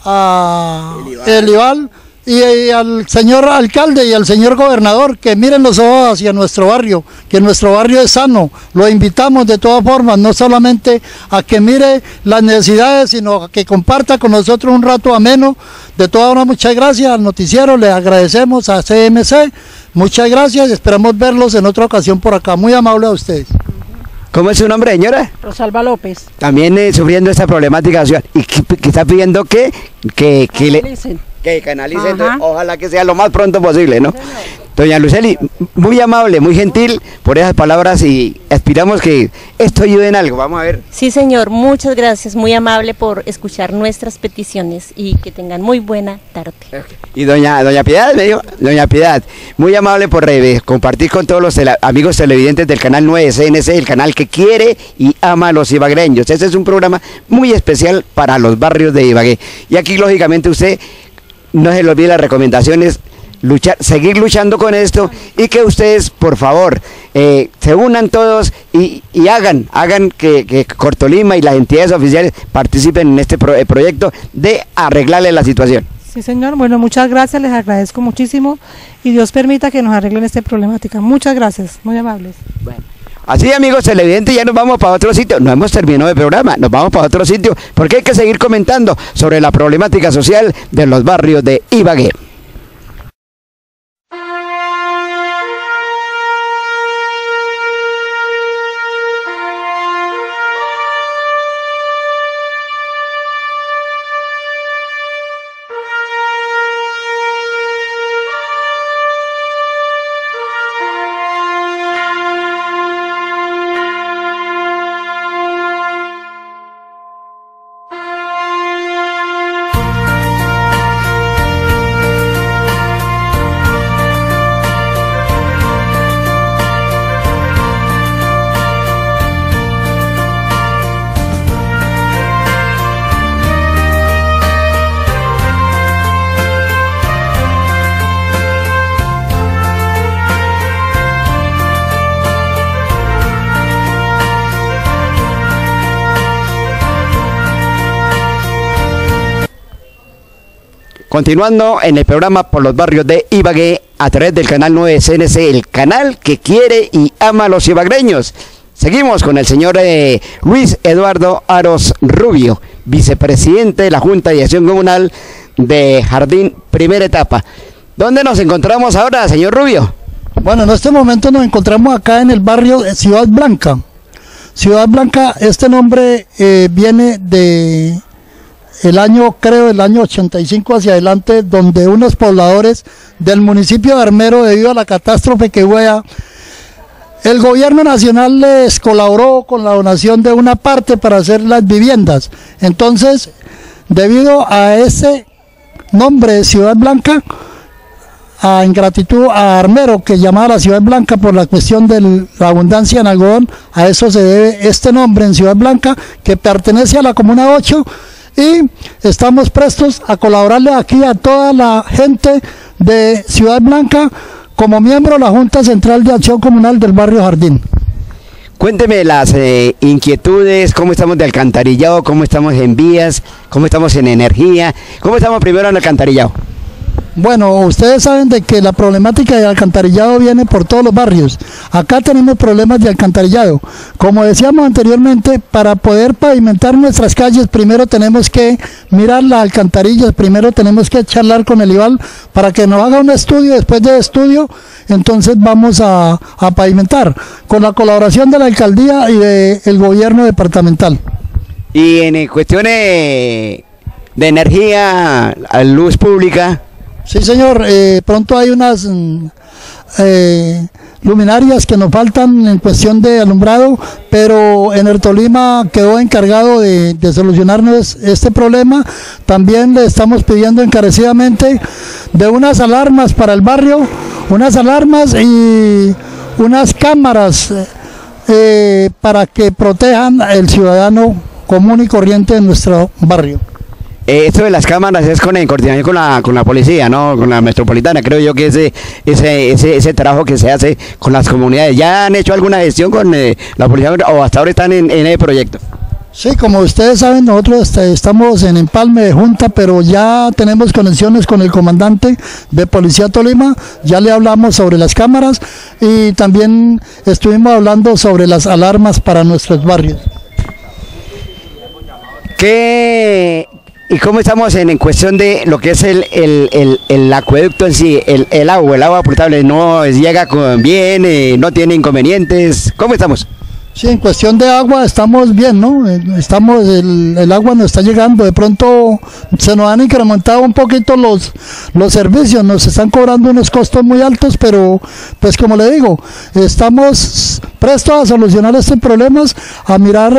a Elival y al señor alcalde y al señor gobernador que miren los ojos hacia nuestro barrio, que nuestro barrio es sano. Lo invitamos de todas formas, no solamente a que mire las necesidades, sino a que comparta con nosotros un rato ameno. De todas formas, muchas gracias al noticiero, le agradecemos a CMC, muchas gracias y esperamos verlos en otra ocasión por acá. Muy amable a ustedes. ¿Cómo es su nombre, señora? Rosalba López. También sufriendo esta problemática social. ¿Y qué está pidiendo que canalicen? Entonces, ojalá que sea lo más pronto posible, ¿no? Doña Luceli, muy amable, muy gentil por esas palabras y esperamos que esto ayude en algo. Vamos a ver. Sí, señor, muchas gracias, muy amable por escuchar nuestras peticiones y que tengan muy buena tarde. Y doña Piedad, me dijo, doña Piedad, muy amable por compartir con todos los amigos televidentes del canal 9 CNC, el canal que quiere y ama a los ibaguereños. Este es un programa muy especial para los barrios de Ibagué. Y aquí, lógicamente, usted no se le olvide las recomendaciones, seguir luchando con esto y que ustedes, por favor, se unan todos y hagan que Cortolima y las entidades oficiales participen en este proyecto de arreglarle la situación. Sí, señor. Bueno, muchas gracias, les agradezco muchísimo y Dios permita que nos arreglen esta problemática. Muchas gracias, muy amables. Bueno. Así, amigos televidentes, ya nos vamos para otro sitio. No hemos terminado el programa, nos vamos para otro sitio porque hay que seguir comentando sobre la problemática social de los barrios de Ibagué. Continuando en el programa por los barrios de Ibagué a través del canal 9 CNC, el canal que quiere y ama a los ibagueños. Seguimos con el señor Luis Eduardo Aros Rubio, vicepresidente de la Junta de Acción Comunal de Jardín Primera Etapa. ¿Dónde nos encontramos ahora, señor Rubio? Bueno, en este momento nos encontramos acá en el barrio Ciudad Blanca. Ciudad Blanca, este nombre viene de el año 85 hacia adelante, donde unos pobladores del municipio de Armero, debido a la catástrofe que hubo allá, el gobierno nacional les colaboró con la donación de una parte para hacer las viviendas. Entonces, debido a ese nombre de Ciudad Blanca, en gratitud a Armero, que llamaba la Ciudad Blanca por la cuestión de la abundancia en algodón, a eso se debe este nombre en Ciudad Blanca, que pertenece a la Comuna 8, y estamos prestos a colaborarle aquí a toda la gente de Ciudad Blanca como miembro de la Junta Central de Acción Comunal del barrio Jardín. Cuénteme las inquietudes, cómo estamos de alcantarillado, cómo estamos en vías, cómo estamos en energía, cómo estamos primero en alcantarillado. Bueno, ustedes saben de que la problemática del alcantarillado viene por todos los barrios. Acá tenemos problemas de alcantarillado. Como decíamos anteriormente, para poder pavimentar nuestras calles, primero tenemos que mirar las alcantarillas, primero tenemos que charlar con el IVAL para que nos haga un estudio. Después del estudio, entonces vamos a pavimentar, con la colaboración de la alcaldía y del gobierno departamental. Y en cuestiones de energía, luz pública. Sí, señor, pronto hay unas luminarias que nos faltan en cuestión de alumbrado, pero Enertolima quedó encargado de solucionarnos este problema. También le estamos pidiendo encarecidamente de unas alarmas para el barrio, unas alarmas y unas cámaras para que protejan al ciudadano común y corriente de nuestro barrio. Esto de las cámaras es en coordinación con la policía, ¿no? Con la metropolitana. Creo yo que ese trabajo que se hace con las comunidades. ¿Ya han hecho alguna gestión con la policía o hasta ahora están en el proyecto? Sí, como ustedes saben, nosotros estamos en empalme de junta, pero ya tenemos conexiones con el comandante de Policía Tolima. Ya le hablamos sobre las cámaras y también estuvimos hablando sobre las alarmas para nuestros barrios. ¿Y cómo estamos en cuestión de lo que es el acueducto en sí, el agua potable? ¿No llega bien, no tiene inconvenientes? ¿Cómo estamos? Sí, en cuestión de agua estamos bien, ¿no? El agua nos está llegando. De pronto se nos han incrementado un poquito los servicios, nos están cobrando unos costos muy altos, pero pues como le digo, estamos prestos a solucionar estos problemas, a mirar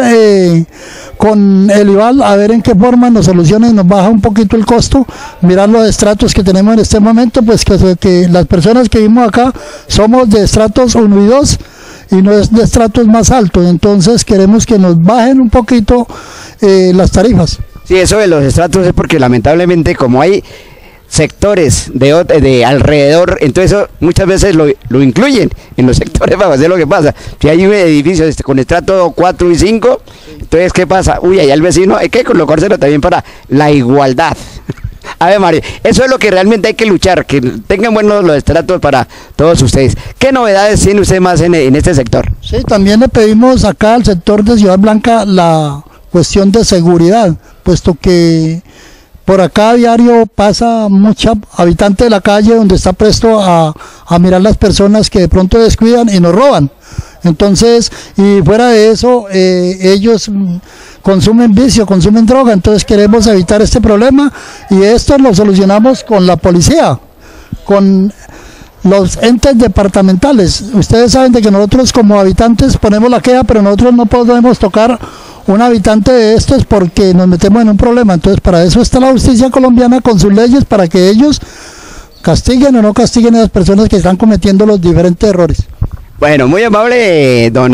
con el IVAL a ver en qué forma nos soluciona y nos baja un poquito el costo, mirar los estratos que tenemos en este momento, pues que las personas que vivimos acá somos de estratos 1 y 2, y no es de estratos más altos, entonces queremos que nos bajen un poquito las tarifas. Sí, eso de los estratos es porque lamentablemente como hay sectores de alrededor, entonces eso muchas veces lo incluyen en los sectores para hacer lo que pasa. Si hay un edificio con estrato 4 y 5, entonces ¿qué pasa? Uy, allá el vecino hay que colocárselo también para la igualdad. A ver, Mario, eso es lo que realmente hay que luchar, que tengan buenos los estratos para todos ustedes. ¿Qué novedades tiene usted más en este sector? Sí, también le pedimos acá al sector de Ciudad Blanca la cuestión de seguridad, puesto que por acá a diario pasa mucha habitante de la calle donde está presto a mirar las personas que de pronto descuidan y nos roban. Entonces, y fuera de eso, ellos consumen vicio, consumen droga, entonces queremos evitar este problema y esto lo solucionamos con la policía, con los entes departamentales. Ustedes saben de que nosotros como habitantes ponemos la queja, pero nosotros no podemos tocar un habitante de estos porque nos metemos en un problema. Entonces para eso está la justicia colombiana con sus leyes, para que ellos castiguen o no castiguen a las personas que están cometiendo los diferentes errores. Bueno, muy amable don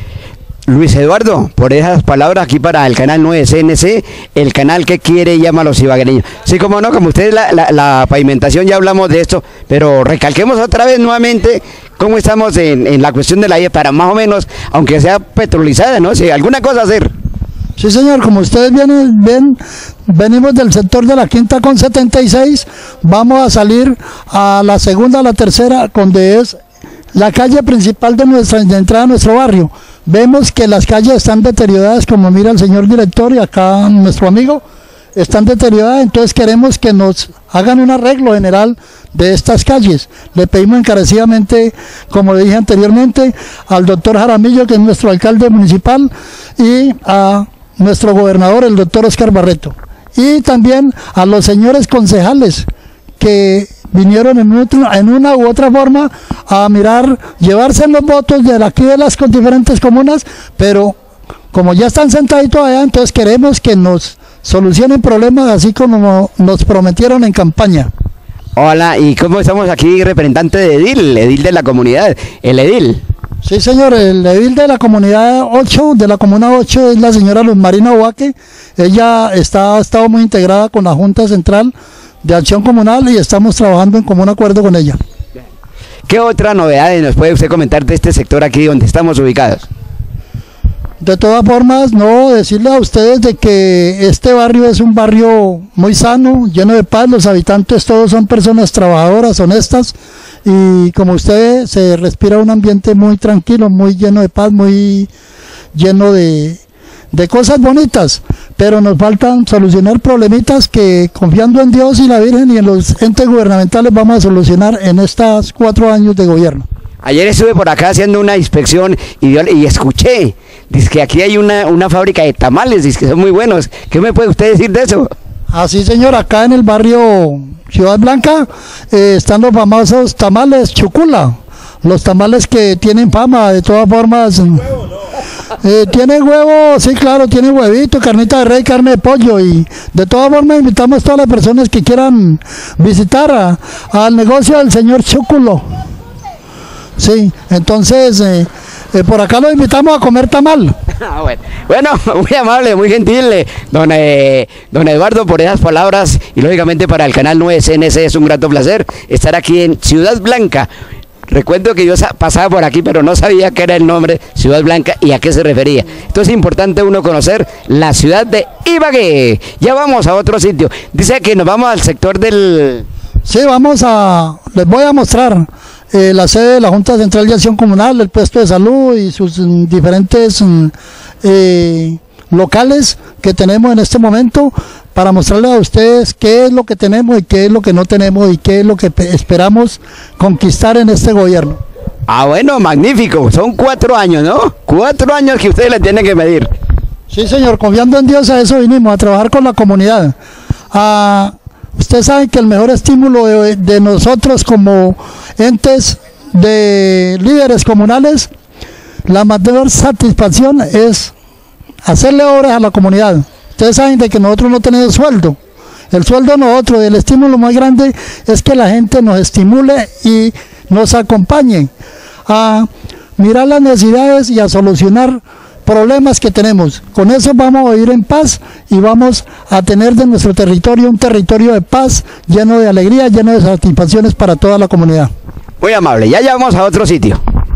Luis Eduardo por esas palabras aquí para el canal 9 CNC, el canal que quiere y llama a los ibaguereños. Sí, como no, como ustedes la pavimentación, ya hablamos de esto, pero recalquemos otra vez nuevamente cómo estamos en la cuestión de la vía para más o menos, aunque sea petrolizada, ¿no? Si alguna cosa hacer. Sí, señor, como ustedes ven, venimos del sector de la quinta con 76, vamos a salir a la segunda, a la tercera, donde es la calle principal de entrada a nuestro barrio. Vemos que las calles están deterioradas, como mira el señor director y acá nuestro amigo, están deterioradas, entonces queremos que nos hagan un arreglo general de estas calles. Le pedimos encarecidamente, como le dije anteriormente, al doctor Jaramillo, que es nuestro alcalde municipal, y a nuestro gobernador, el doctor Oscar Barreto, y también a los señores concejales que vinieron en una u otra forma a mirar, llevarse los votos de aquí de las diferentes comunas, pero como ya están sentaditos allá, entonces queremos que nos solucionen problemas así como nos prometieron en campaña. Hola, ¿y cómo estamos aquí representante de edil de la comunidad, el edil? Sí, señor, el edil de la comunidad 8, de la comuna 8 es la señora Luz Marina Ovaque. Ella ha estado muy integrada con la Junta Central de Acción Comunal y estamos trabajando en común acuerdo con ella. ¿Qué otra novedades nos puede usted comentar de este sector aquí donde estamos ubicados? De todas formas, no, decirle a ustedes de que este barrio es un barrio muy sano, lleno de paz, los habitantes todos son personas trabajadoras, honestas, y como usted se respira un ambiente muy tranquilo, muy lleno de paz, muy lleno de cosas bonitas, pero nos faltan solucionar problemitas que, confiando en Dios y la Virgen y en los entes gubernamentales, vamos a solucionar en estos 4 años de gobierno. Ayer estuve por acá haciendo una inspección y escuché, dice que aquí hay una fábrica de tamales, dice que son muy buenos. ¿Qué me puede usted decir de eso? Así, señor, acá en el barrio Ciudad Blanca están los famosos tamales Chucula, los tamales que tienen fama, de todas formas. Tiene huevo, sí, claro, tiene huevito, carnita de res, carne de pollo, y de todas formas invitamos a todas las personas que quieran visitar al negocio del señor Chúculo. Sí, entonces por acá lo invitamos a comer tamal. Bueno, muy amable, muy gentil, don Eduardo, por esas palabras, y lógicamente para el canal 9 CNC es un grato placer estar aquí en Ciudad Blanca. Recuerdo que yo pasaba por aquí, pero no sabía qué era el nombre Ciudad Blanca y a qué se refería. Entonces es importante uno conocer la ciudad de Ibagué. Ya vamos a otro sitio. Dice que nos vamos al sector del... Sí, les voy a mostrar la sede de la Junta Central de Acción Comunal, el puesto de salud y sus diferentes locales que tenemos en este momento, para mostrarles a ustedes qué es lo que tenemos y qué es lo que no tenemos y qué es lo que esperamos conquistar en este gobierno. Ah, bueno, magnífico. Son 4 años, ¿no? 4 años que ustedes le tienen que medir. Sí, señor, confiando en Dios, a eso vinimos, a trabajar con la comunidad. Ustedes saben que el mejor estímulo de nosotros como entes de líderes comunales, la mayor satisfacción es hacerle obras a la comunidad. Ustedes saben de que nosotros no tenemos sueldo. El sueldo nosotros, el estímulo más grande es que la gente nos estimule y nos acompañe a mirar las necesidades y a solucionar problemas que tenemos. Con eso vamos a vivir en paz y vamos a tener de nuestro territorio un territorio de paz, lleno de alegría, lleno de satisfacciones para toda la comunidad. Muy amable, ya vamos a otro sitio.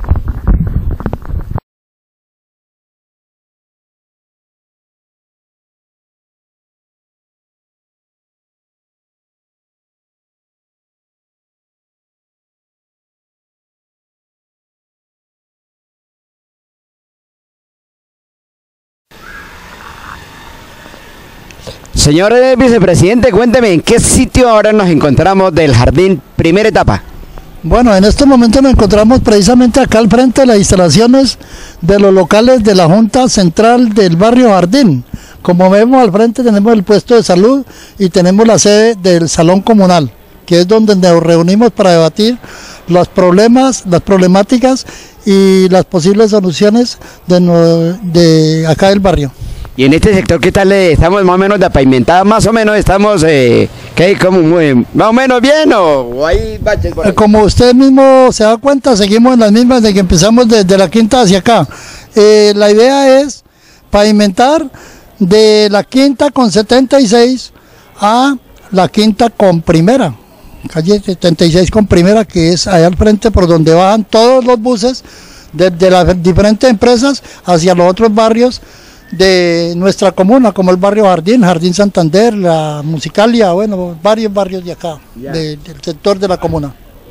Señor vicepresidente, cuénteme, ¿en qué sitio ahora nos encontramos del jardín primera etapa? Bueno, en este momento nos encontramos precisamente acá al frente de las instalaciones de los locales de la Junta Central del barrio Jardín. Como vemos al frente tenemos el puesto de salud y tenemos la sede del Salón Comunal, que es donde nos reunimos para debatir los problemas, las problemáticas y las posibles soluciones de acá del barrio. Y en este sector, ¿qué tal estamos más o menos de pavimentada? Más o menos estamos, como más o menos bien o hay baches por ahí? Como usted mismo se da cuenta, seguimos en las mismas de que empezamos desde la quinta hacia acá. La idea es pavimentar de la quinta con 76 a la quinta con primera. Calle 76 con primera, que es allá al frente por donde bajan todos los buses de las diferentes empresas hacia los otros barrios de nuestra comuna, como el barrio Jardín, Jardín Santander, la Musicalia, bueno, varios barrios de acá, del sector de la comuna.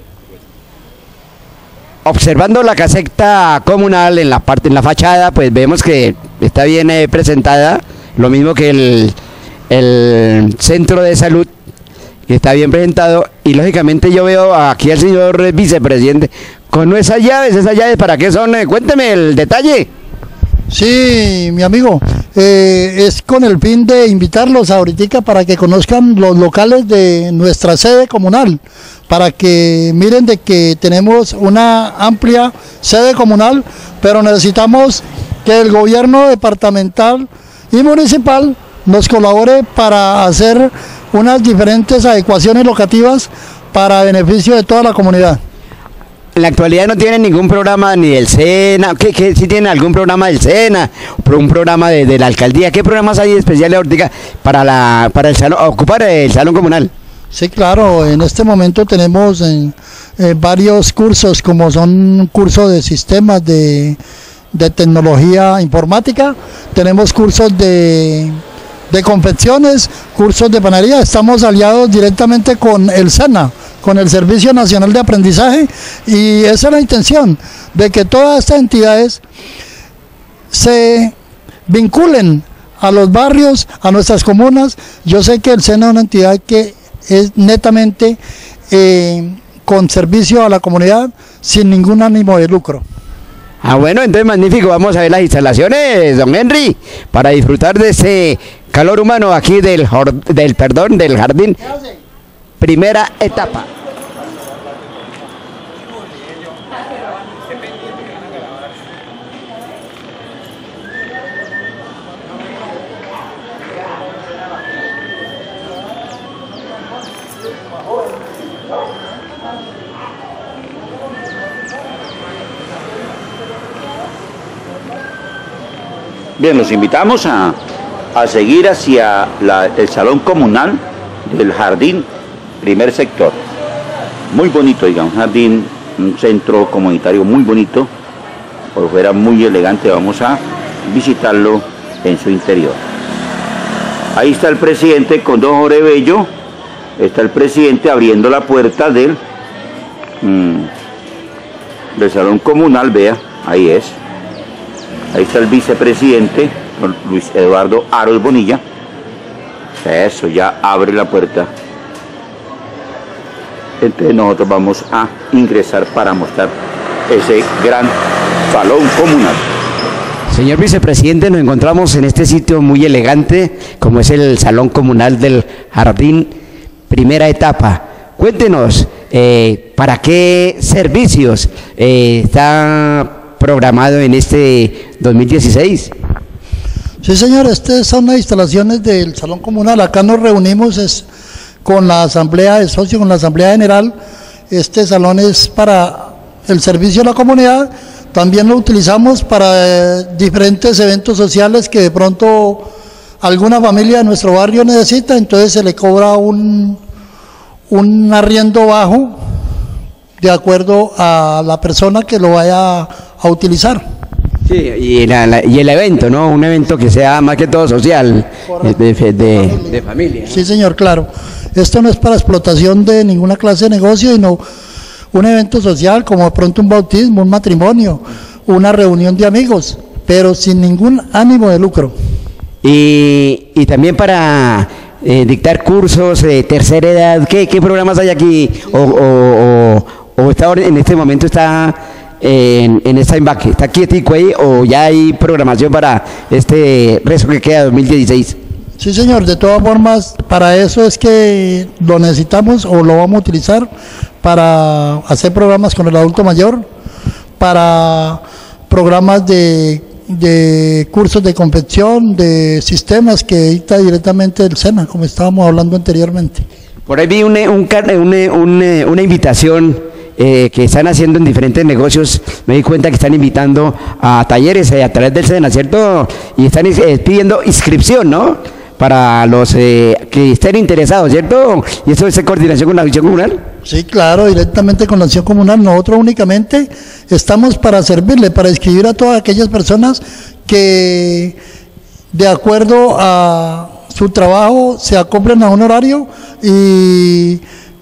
Observando la caseta comunal en la fachada, pues vemos que está bien presentada, lo mismo que el centro de salud, que está bien presentado, y lógicamente yo veo aquí al señor vicepresidente con esas llaves ¿para qué son? Cuénteme el detalle. Sí, mi amigo, es con el fin de invitarlos ahorita para que conozcan los locales de nuestra sede comunal, para que miren de que tenemos una amplia sede comunal, pero necesitamos que el gobierno departamental y municipal nos colabore para hacer unas diferentes adecuaciones locativas para beneficio de toda la comunidad. En la actualidad no tienen ningún programa ni del SENA, ¿qué si tienen algún programa del SENA, un programa de la alcaldía? ¿Qué programas hay especiales ahorita para el salón, ocupar el salón comunal? Sí, claro, en este momento tenemos varios cursos, como son cursos de sistemas de tecnología informática, tenemos cursos de confecciones, cursos de panadería. Estamos aliados directamente con el SENA, con el Servicio Nacional de Aprendizaje, y esa es la intención, de que todas estas entidades se vinculen a los barrios, a nuestras comunas. Yo sé que el SENA es una entidad que es netamente con servicio a la comunidad, sin ningún ánimo de lucro. Ah, bueno, entonces magnífico, vamos a ver las instalaciones, don Henry, para disfrutar de ese calor humano aquí del jardín primera etapa. Bien, los invitamos a seguir hacia el salón comunal del jardín primer sector. Muy bonito, digamos, un jardín, un centro comunitario muy bonito, por fuera muy elegante. Vamos a visitarlo en su interior. Ahí está el presidente con don Jorge Bello. Está el presidente abriendo la puerta del salón comunal, vea, ahí es. Ahí está el vicepresidente, don Luis Eduardo Aros Bonilla. Eso, ya abre la puerta. Entonces nosotros vamos a ingresar para mostrar ese gran salón comunal. Señor vicepresidente, nos encontramos en este sitio muy elegante, como es el salón comunal del jardín primera etapa. Cuéntenos, ¿para qué servicios está programado en este 2016? Sí, señor, estas son las instalaciones del salón comunal. Acá nos reunimos con la asamblea de socios, con la asamblea general. Este salón es para el servicio a la comunidad. También lo utilizamos para diferentes eventos sociales que de pronto alguna familia de nuestro barrio necesita, entonces se le cobra un arriendo bajo de acuerdo a la persona que lo vaya a utilizar. Sí, y el evento, ¿no? Un evento que sea más que todo social, de familia, ¿no? Sí, señor, claro. Esto no es para explotación de ninguna clase de negocio, sino un evento social como de pronto un bautismo, un matrimonio, una reunión de amigos, pero sin ningún ánimo de lucro. Y también para dictar cursos de tercera edad, ¿qué programas hay aquí? ¿O está en este momento está en esta embaque? ¿Está quietico ahí o ya hay programación para este resto que queda 2016? Sí, señor, de todas formas, para eso es que lo necesitamos o lo vamos a utilizar para hacer programas con el adulto mayor, para programas de cursos de confección, de sistemas que dicta directamente el SENA, como estábamos hablando anteriormente. Por ahí vi una invitación que están haciendo en diferentes negocios. Me di cuenta que están invitando a talleres a través del SENA, ¿cierto? Y están pidiendo inscripción, ¿no? Para los que estén interesados, ¿cierto? ¿Y eso es en coordinación con la acción comunal? Sí, claro, directamente con la acción comunal. Nosotros únicamente estamos para servirle, para inscribir a todas aquellas personas que de acuerdo a su trabajo se acoplen a un horario y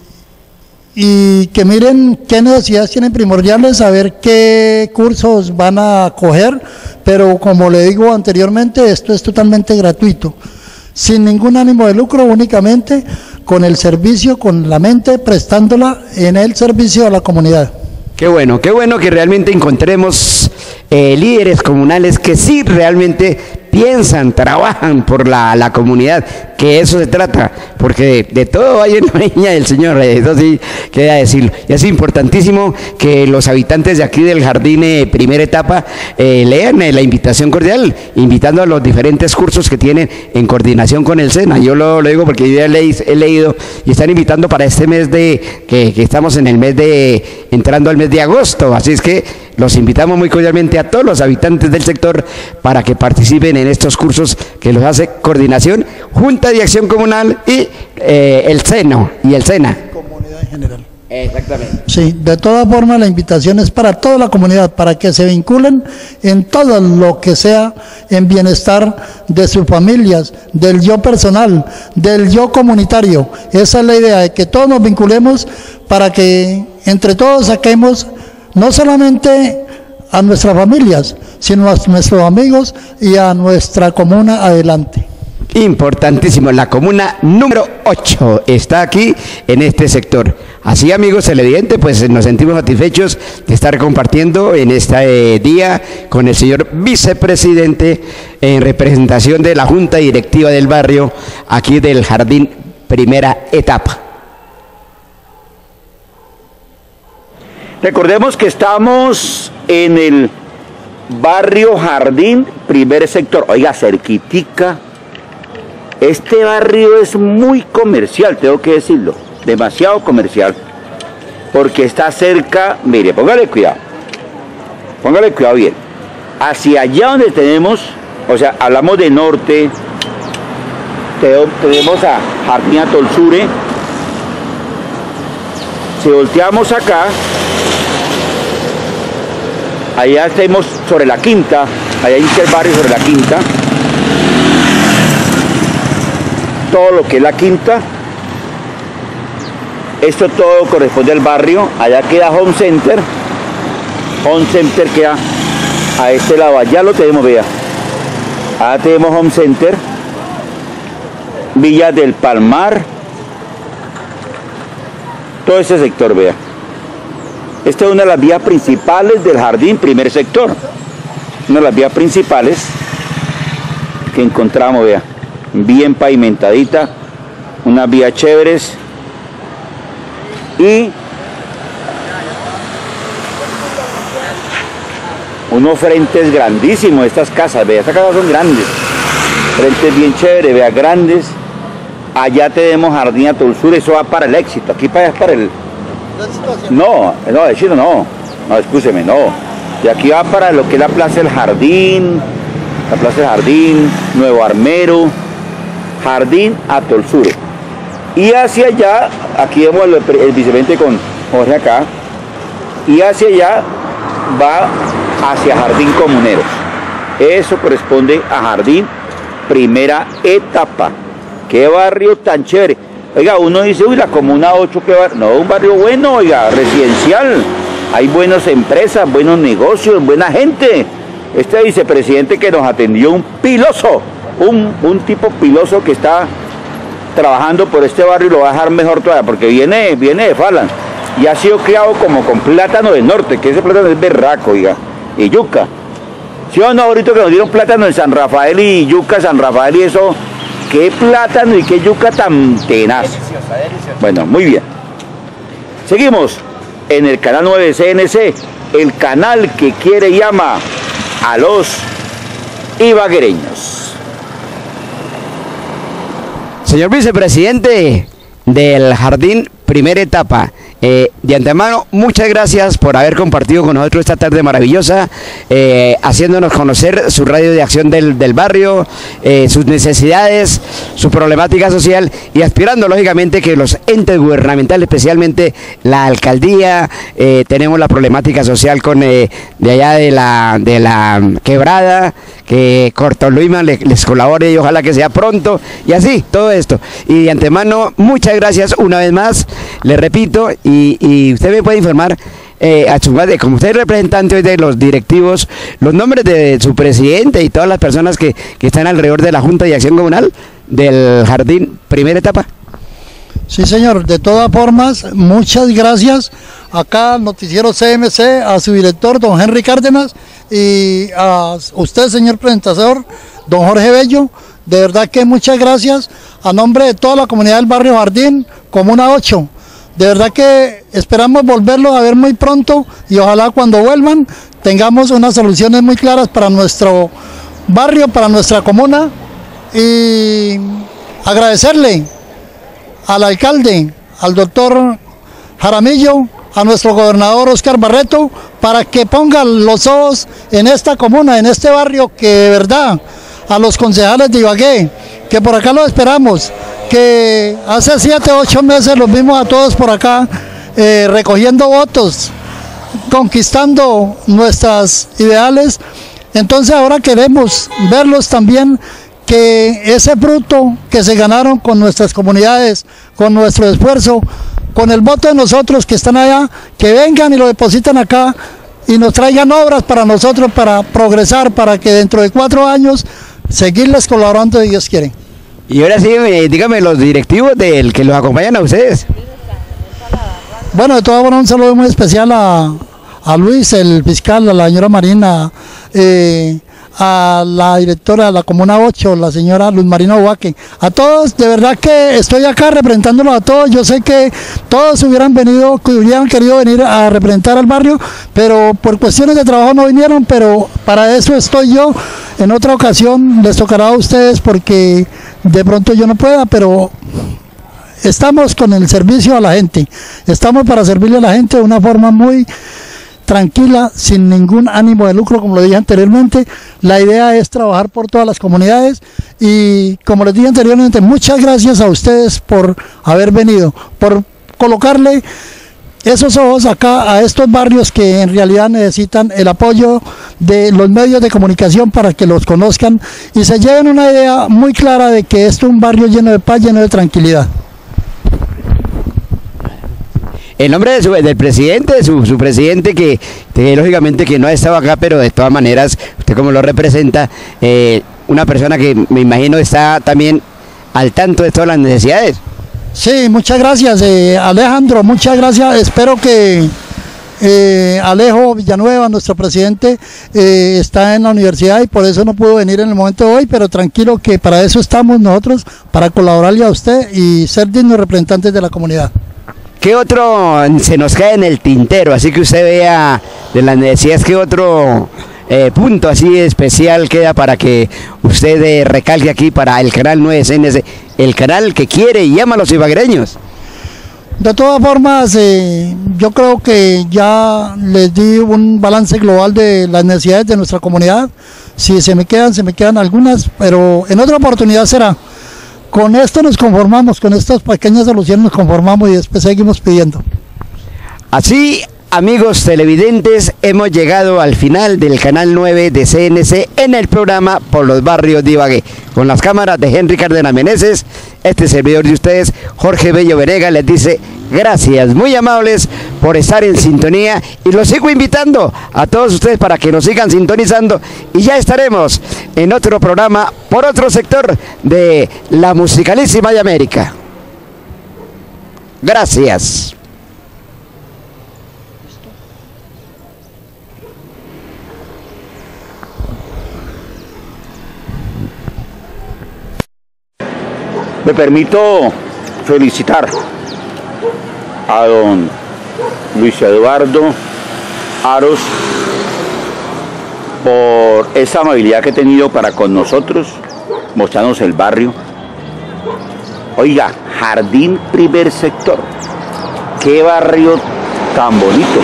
que miren qué necesidades tienen primordiales, saber qué cursos van a coger, pero como le digo anteriormente, esto es totalmente gratuito, sin ningún ánimo de lucro, únicamente con el servicio, con la mente, prestándola en el servicio a la comunidad. Qué bueno que realmente encontremos líderes comunales que sí realmente piensan, trabajan por la comunidad, que eso se trata, porque de todo hay en la viña del Señor, eso sí queda decirlo. Y es importantísimo que los habitantes de aquí del jardín primera etapa lean la invitación cordial, invitando a los diferentes cursos que tienen en coordinación con el SENA. Yo lo digo porque yo ya he leído y están invitando para este mes que estamos en el mes entrando al mes de agosto, así es que los invitamos muy cordialmente a todos los habitantes del sector para que participen en estos cursos que los hace Coordinación, Junta de Acción Comunal y el SENA y el SENA. Comunidad en general. Exactamente. Sí, de todas formas la invitación es para toda la comunidad, para que se vinculen en todo lo que sea en bienestar de sus familias, del yo personal, del yo comunitario. Esa es la idea, de que todos nos vinculemos para que entre todos saquemos no solamente a nuestras familias, sino a nuestros amigos y a nuestra comuna adelante. Importantísimo, la comuna número 8 está aquí en este sector. Así, amigos televidentes, pues nos sentimos satisfechos de estar compartiendo en este día con el señor vicepresidente en representación de la Junta Directiva del barrio, aquí del Jardín Primera Etapa. Recordemos que estamos en el barrio Jardín Primer Sector. Oiga, cerquitica. Este barrio es muy comercial, tengo que decirlo. Demasiado comercial. Porque está cerca, mire, póngale cuidado bien. Hacia allá donde tenemos O sea, hablamos de norte, tenemos a Jardín Atolsure. Si volteamos acá, allá estamos sobre la Quinta, allá hay el barrio sobre la Quinta. Todo lo que es la Quinta, esto todo corresponde al barrio. Allá queda Home Center. Home Center queda a este lado, allá lo tenemos, vea. Allá tenemos Home Center, Villa del Palmar, todo ese sector, vea. Esta es una de las vías principales del jardín, primer sector. Una de las vías principales que encontramos, vea. Bien pavimentadita, unas vías chéveres y unos frentes grandísimos. Estas casas, vea, estas casas son grandes, frentes bien chéveres, vea, grandes. Allá tenemos Jardín Atolsure, eso va para el Éxito, aquí para allá es para el... No, Éxito no, escúcheme, no. Y aquí va para lo que es la Plaza del Jardín, Nuevo Armero, Jardín Atolsure. Y hacia allá, aquí vemos el vicepresidente con Jorge acá, y hacia allá va hacia Jardín Comuneros. Eso corresponde a Jardín Primera Etapa. Qué barrio tan chévere. Oiga, uno dice, uy, la Comuna 8, qué barrio. No, un barrio bueno, oiga, residencial. Hay buenas empresas, buenos negocios, buena gente. Este vicepresidente que nos atendió, un piloso, un tipo piloso que está trabajando por este barrio, y lo va a dejar mejor todavía, porque viene de Falan y ha sido criado como con plátano del norte, que ese plátano es berraco, oiga, y yuca. ¿Sí o no? Ahorita que nos dieron plátano en San Rafael y yuca, San Rafael y eso, qué plátano y qué yuca tan tenaz. Deliciosa, deliciosa. Bueno, muy bien. Seguimos en el canal 9 CNC, el canal que quiere y ama a los ibaguereños. Señor vicepresidente del Jardín Primera Etapa, de antemano, muchas gracias por haber compartido con nosotros esta tarde maravillosa, haciéndonos conocer su radio de acción del barrio, sus necesidades, su problemática social y aspirando lógicamente que los entes gubernamentales, especialmente la alcaldía, tenemos la problemática social con de allá de la quebrada, que Cortoluima les colabore y ojalá que sea pronto y así, todo esto. Y de antemano, muchas gracias una vez más, le repito, y usted me puede informar, como usted es representante hoy de los directivos, los nombres de su presidente y todas las personas que están alrededor de la Junta de Acción Comunal del Jardín Primera Etapa. Sí, señor, de todas formas, muchas gracias acá al noticiero CMC, a su director, don Henry Cárdenas, y a usted, señor presentador, don Jorge Bello. De verdad que muchas gracias a nombre de toda la comunidad del barrio Jardín, Comuna 8. De verdad que esperamos volverlos a ver muy pronto y ojalá cuando vuelvan tengamos unas soluciones muy claras para nuestro barrio, para nuestra comuna, y agradecerle al alcalde, al doctor Jaramillo, a nuestro gobernador Oscar Barreto, para que pongan los ojos en esta comuna, en este barrio, que de verdad, a los concejales de Ibagué, que por acá los esperamos, que hace 7 o 8 meses los vimos a todos por acá, recogiendo votos, conquistando nuestras ideales. Entonces ahora queremos verlos también, que ese fruto que se ganaron con nuestras comunidades, con nuestro esfuerzo, con el voto de nosotros que están allá, que vengan y lo depositan acá y nos traigan obras para nosotros, para progresar, para que dentro de 4 años seguirles colaborando si Dios quiere. Y ahora sí, dígame los directivos del que los acompañan a ustedes. Bueno, de todas formas, un saludo muy especial a Luis, el fiscal, a la señora Marina, a la directora de la Comuna 8, la señora Luz Marina Huaque, a todos. De verdad que estoy acá representándolos a todos. Yo sé que todos hubieran querido venir a representar al barrio, pero por cuestiones de trabajo no vinieron, pero para eso estoy yo. En otra ocasión les tocará a ustedes porque de pronto yo no pueda, pero estamos con el servicio a la gente, estamos para servirle a la gente de una forma muy tranquila, sin ningún ánimo de lucro, como lo dije anteriormente. La idea es trabajar por todas las comunidades y, como les dije anteriormente, muchas gracias a ustedes por haber venido, por colocarle esos ojos acá a estos barrios que en realidad necesitan el apoyo de los medios de comunicación para que los conozcan y se lleven una idea muy clara de que esto es un barrio lleno de paz, lleno de tranquilidad. En nombre de del presidente, su presidente que lógicamente que no ha estado acá, pero de todas maneras, usted como lo representa, una persona que me imagino está también al tanto de todas las necesidades. Sí, muchas gracias Alejandro, muchas gracias. Espero que Alejo Villanueva, nuestro presidente, está en la universidad y por eso no pudo venir en el momento de hoy, pero tranquilo que para eso estamos nosotros, para colaborarle a usted y ser dignos representantes de la comunidad. ¿Qué otro se nos cae en el tintero? Así que usted vea de las necesidades, ¿qué otro punto así especial queda para que usted recalque aquí para el canal 9 CNC, el canal que quiere y ama a los ibaguereños? De todas formas, yo creo que ya les di un balance global de las necesidades de nuestra comunidad. Si se me quedan algunas, pero en otra oportunidad será. Con esto nos conformamos, con estas pequeñas soluciones nos conformamos y después seguimos pidiendo. Así, amigos televidentes, hemos llegado al final del canal 9 de CNC en el programa Por los Barrios de Ibagué. Con las cámaras de Henry Cárdenas Meneses, este servidor de ustedes, Jorge Bello Venega, les dice gracias, muy amables por estar en sintonía y los sigo invitando a todos ustedes para que nos sigan sintonizando y ya estaremos en otro programa por otro sector de la musicalísima de América. Gracias. Me permito felicitar a don Luis Eduardo Aros por esa amabilidad que ha tenido para con nosotros, mostrarnos el barrio. Oiga, Jardín Primer Sector, qué barrio tan bonito.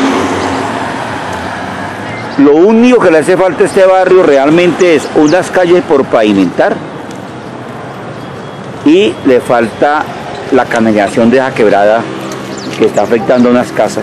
Lo único que le hace falta a este barrio realmente es unas calles por pavimentar y le falta la canalización de esa quebrada que está afectando unas casas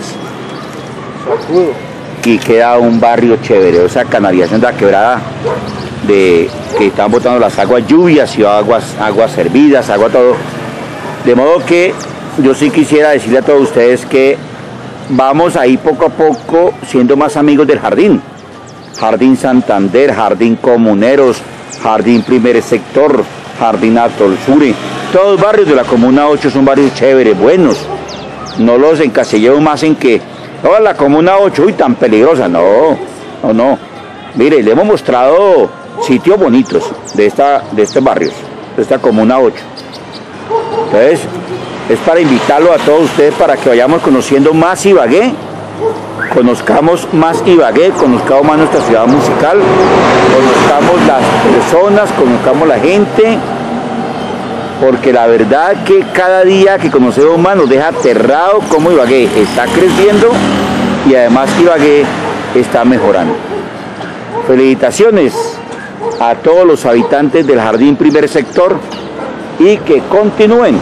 y queda un barrio chévere. Esa canalización de la quebrada que están botando las aguas lluvias y aguas hervidas, agua todo, de modo que yo sí quisiera decirle a todos ustedes que vamos ahí poco a poco siendo más amigos del jardín. Jardín Santander, Jardín Comuneros, Jardín Primer Sector, Jardín Atolsuri, todos los barrios de la Comuna 8 son barrios chéveres, buenos. No los encasillemos más en que toda la Comuna 8, uy, tan peligrosa, no. Mire, le hemos mostrado sitios bonitos de estos barrios, de esta Comuna 8. Entonces, es para invitarlo a todos ustedes para que vayamos conociendo más Ibagué, conozcamos más Ibagué, conozcamos más nuestra ciudad musical, conozcamos las personas, conozcamos la gente, porque la verdad que cada día que conocemos más nos deja aterrado cómo Ibagué está creciendo y además Ibagué está mejorando. Felicitaciones a todos los habitantes del Jardín Primer Sector y que continúen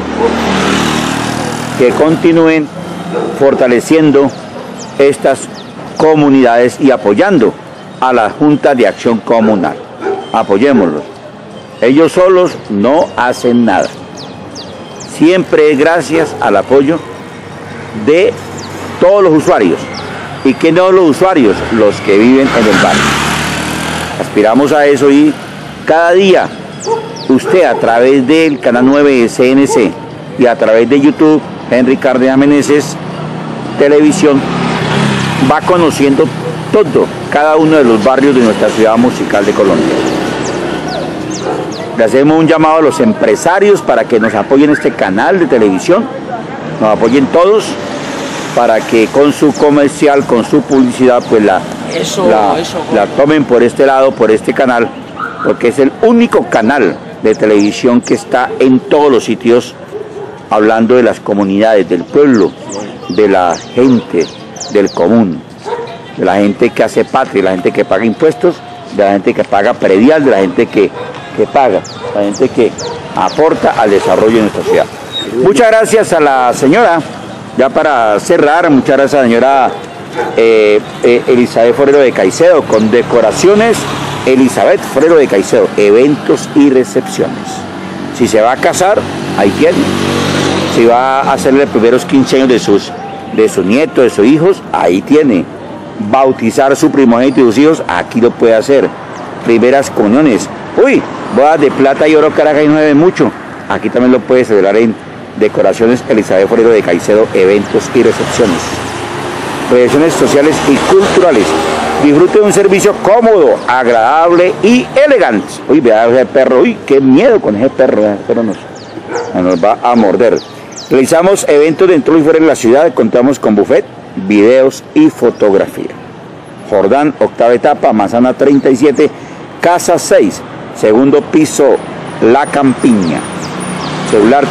fortaleciendo estas comunidades y apoyando a la Junta de Acción Comunal. Apoyémoslos. Ellos solos no hacen nada. Siempre es gracias al apoyo de todos los usuarios. ¿Y qué no los usuarios? Los que viven en el barrio. Aspiramos a eso y cada día usted a través del canal 9 de CNC y a través de YouTube, Henry Cárdenas Meneses Televisión, va conociendo todo, cada uno de los barrios de nuestra ciudad musical de Colombia. Le hacemos un llamado a los empresarios para que nos apoyen este canal de televisión, nos apoyen todos, para que con su comercial, con su publicidad, pues la tomen por este lado, por este canal, porque es el único canal de televisión que está en todos los sitios, hablando de las comunidades, del pueblo, de la gente, del común. de la gente que hace patria, de la gente que paga impuestos, de la gente que paga predial, de la gente que paga, la gente que aporta al desarrollo de nuestra ciudad. Muchas gracias a la señora, ya para cerrar, muchas gracias a la señora Elizabeth Forero de Caicedo, con decoraciones Elizabeth Forero de Caicedo, eventos y recepciones. Si se va a casar, ahí tiene. Si va a hacerle los primeros 15 años de sus nietos, de sus hijos, ahí tiene. Bautizar a su primogénito y sus hijos, aquí lo puede hacer. Primeras comuniones. Uy, bodas de plata y oro, Caracas, no se ve mucho. Aquí también lo puede celebrar en Decoraciones Elizabeth Forero de Caicedo, eventos y recepciones. Proyecciones sociales y culturales. Disfrute de un servicio cómodo, agradable y elegante. Uy, vea ese perro, uy, qué miedo con ese perro nos va a morder. Realizamos eventos dentro y fuera de la ciudad, contamos con buffet, videos y fotografía. Jordán, octava etapa, manzana 37, casa 6, segundo piso, La Campiña. Celular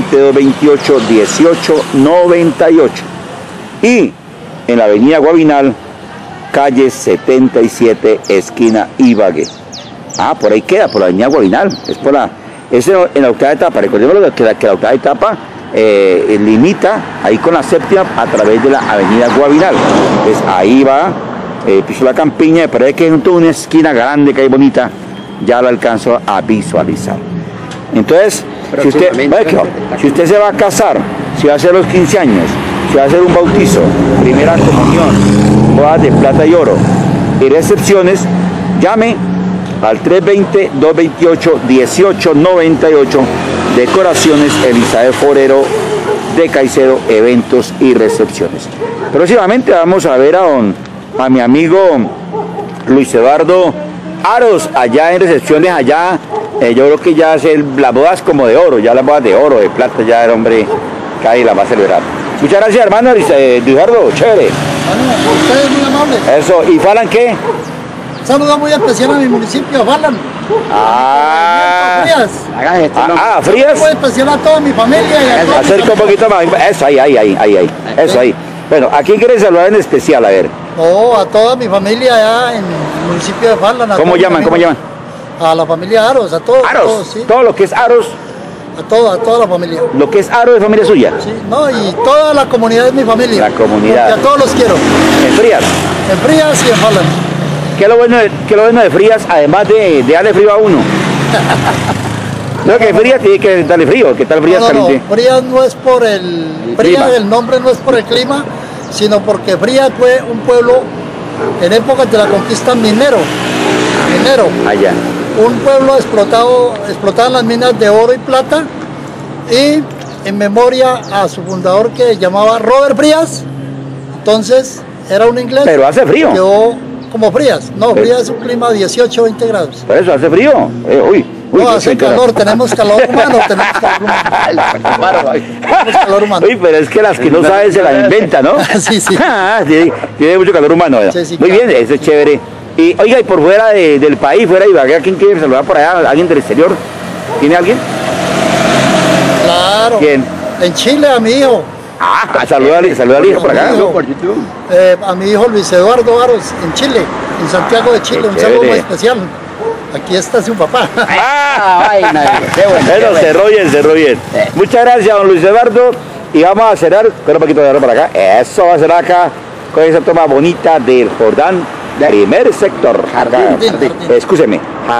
320-228-1898. Y en la avenida Guavinal, calle 77, esquina Ibagué. Ah, por ahí queda, por la avenida Guavinal. Es en la octava etapa. Recordemos que la octava etapa limita ahí con la séptima a través de la avenida Guavinal. Entonces ahí va, piso La Campiña, pero es que es una esquina grande que hay bonita, ya lo alcanzo a visualizar. Entonces, si usted se va a casar, si va a hacer los 15 años, si va a hacer un bautizo, primera comunión, bodas de plata y oro y recepciones, llame al 320-228-1898, Decoraciones Elizabeth Forero de Caicedo, eventos y recepciones. Próximamente vamos a ver a mi amigo Luis Eduardo Aros, allá en recepciones, allá, yo creo que ya hace las bodas como de oro, ya las bodas de oro, de plata, ya el hombre cae y la va a celebrar. Muchas gracias, hermano Luis Eduardo, chévere. Bueno, ustedes muy amables. Eso, ¿y Falan qué? Un saludo muy especial a mi municipio, Falan. Frías. Frías. Muy especial a toda mi familia. Acerca un poquito más, eso, ahí. Eso, ahí. Bueno, ¿a quién quieres saludar en especial? A ver. No, a toda mi familia allá en el municipio de Falan. ¿Cómo llaman? A la familia Aros, a todos. Aros, todos, sí. Todo lo que es Aros. A toda la familia. Lo que es Aros es familia suya. Sí, no, y toda la comunidad es mi familia. La comunidad. Porque a todos los quiero. ¿En Frías? En Frías y en Falan. ¿Qué es lo bueno de Frías, además de darle frío a uno? No, que Frías tiene que darle frío. ¿Qué tal Frías? No, Frías no es por Frías, el nombre no es por el clima, sino porque Frías fue un pueblo en épocas de la conquista minero. Allá. Un pueblo explotaban las minas de oro y plata, y en memoria a su fundador, que se llamaba Robert Frías, entonces era un inglés. Pero hace frío. Quedó como Frías. No, Frías es un clima de 18-20 grados. Por eso hace frío. No, hace calor, tenemos calor humano, Uy, pero es que las que no saben se las inventan, ¿no? Sí. Tiene mucho calor humano. Sí, muy claro. bien, eso es chévere. Y oiga, y por fuera del país, fuera de Ibagué, ¿quién quiere saludar por allá? ¿Alguien del exterior? ¿Tiene alguien? Claro. ¿Quién? En Chile, a mi hijo. Saluda al hijo por acá. Por YouTube. A mi hijo Luis Eduardo Aros, en Chile, en Santiago de Chile. Un saludo muy especial. Aquí está su papá. Bueno, cerró bien. Muchas gracias, don Luis Eduardo. Y vamos a cerrar, con un poquito de arroz por acá. Eso va a cerrar acá con esa toma bonita del Jordán, primer sector. Jardín.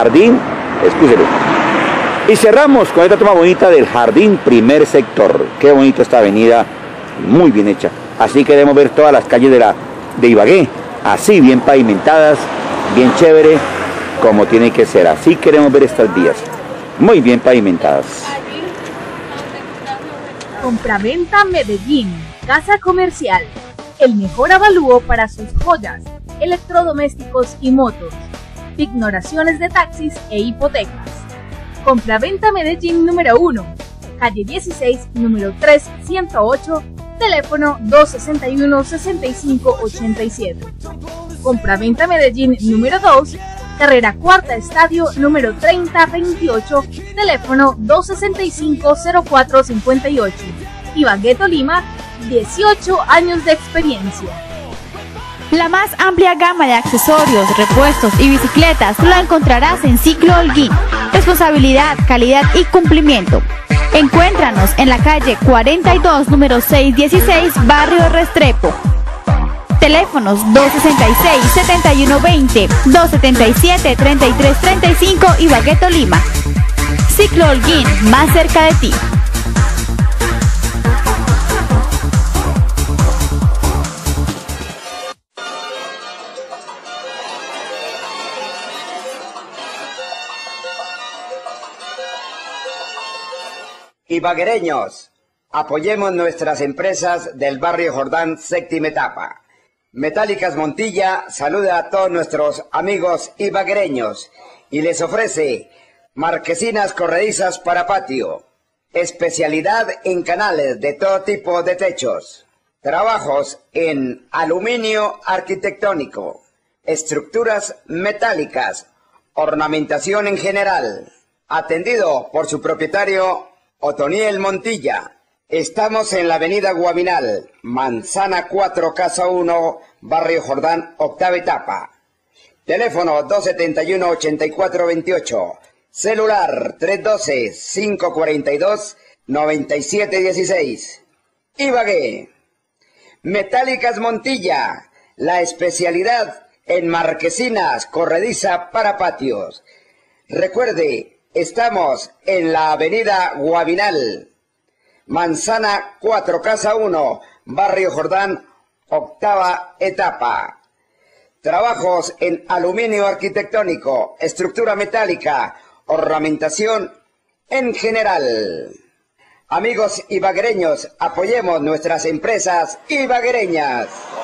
Y cerramos con esta toma bonita del Jardín, primer sector. Qué bonito esta avenida, muy bien hecha. Así queremos ver todas las calles de Ibagué, así bien pavimentadas, bien chévere, como tiene que ser. Así queremos ver estas vías, muy bien pavimentadas. Compraventa Medellín, casa comercial, el mejor avalúo para sus joyas, electrodomésticos y motos, ignoraciones de taxis e hipotecas. Compraventa Medellín número 1, calle 16, número 3108, teléfono 261-6587. Compraventa Medellín número 2, carrera Cuarta Estadio, número 3028, teléfono 265-0458. Ibagué, Tolima, 18 años de experiencia. La más amplia gama de accesorios, repuestos y bicicletas la encontrarás en Ciclo Holguín. Responsabilidad, calidad y cumplimiento. Encuéntranos en la calle 42, número 616, Barrio Restrepo. Teléfonos 266-7120, 277-3335 Ibagué, Tolima. Ciclo Holguín, más cerca de ti. Ibaguereños, apoyemos nuestras empresas del barrio Jordán, séptima etapa. Metálicas Montilla saluda a todos nuestros amigos ibaguereños y les ofrece marquesinas corredizas para patio, especialidad en canales de todo tipo de techos, trabajos en aluminio arquitectónico, estructuras metálicas, ornamentación en general, atendido por su propietario Otoniel Montilla. Estamos en la avenida Guavinal, Manzana 4, Casa 1, Barrio Jordán, octava etapa. Teléfono 271-8428, celular 312-542-9716. Ibagué. Metálicas Montilla, la especialidad en marquesinas corrediza para patios. Recuerde, estamos en la avenida Guavinal, Manzana 4, Casa 1, Barrio Jordán, octava etapa. Trabajos en aluminio arquitectónico, estructura metálica, ornamentación en general. Amigos ibaguereños, apoyemos nuestras empresas ibaguereñas.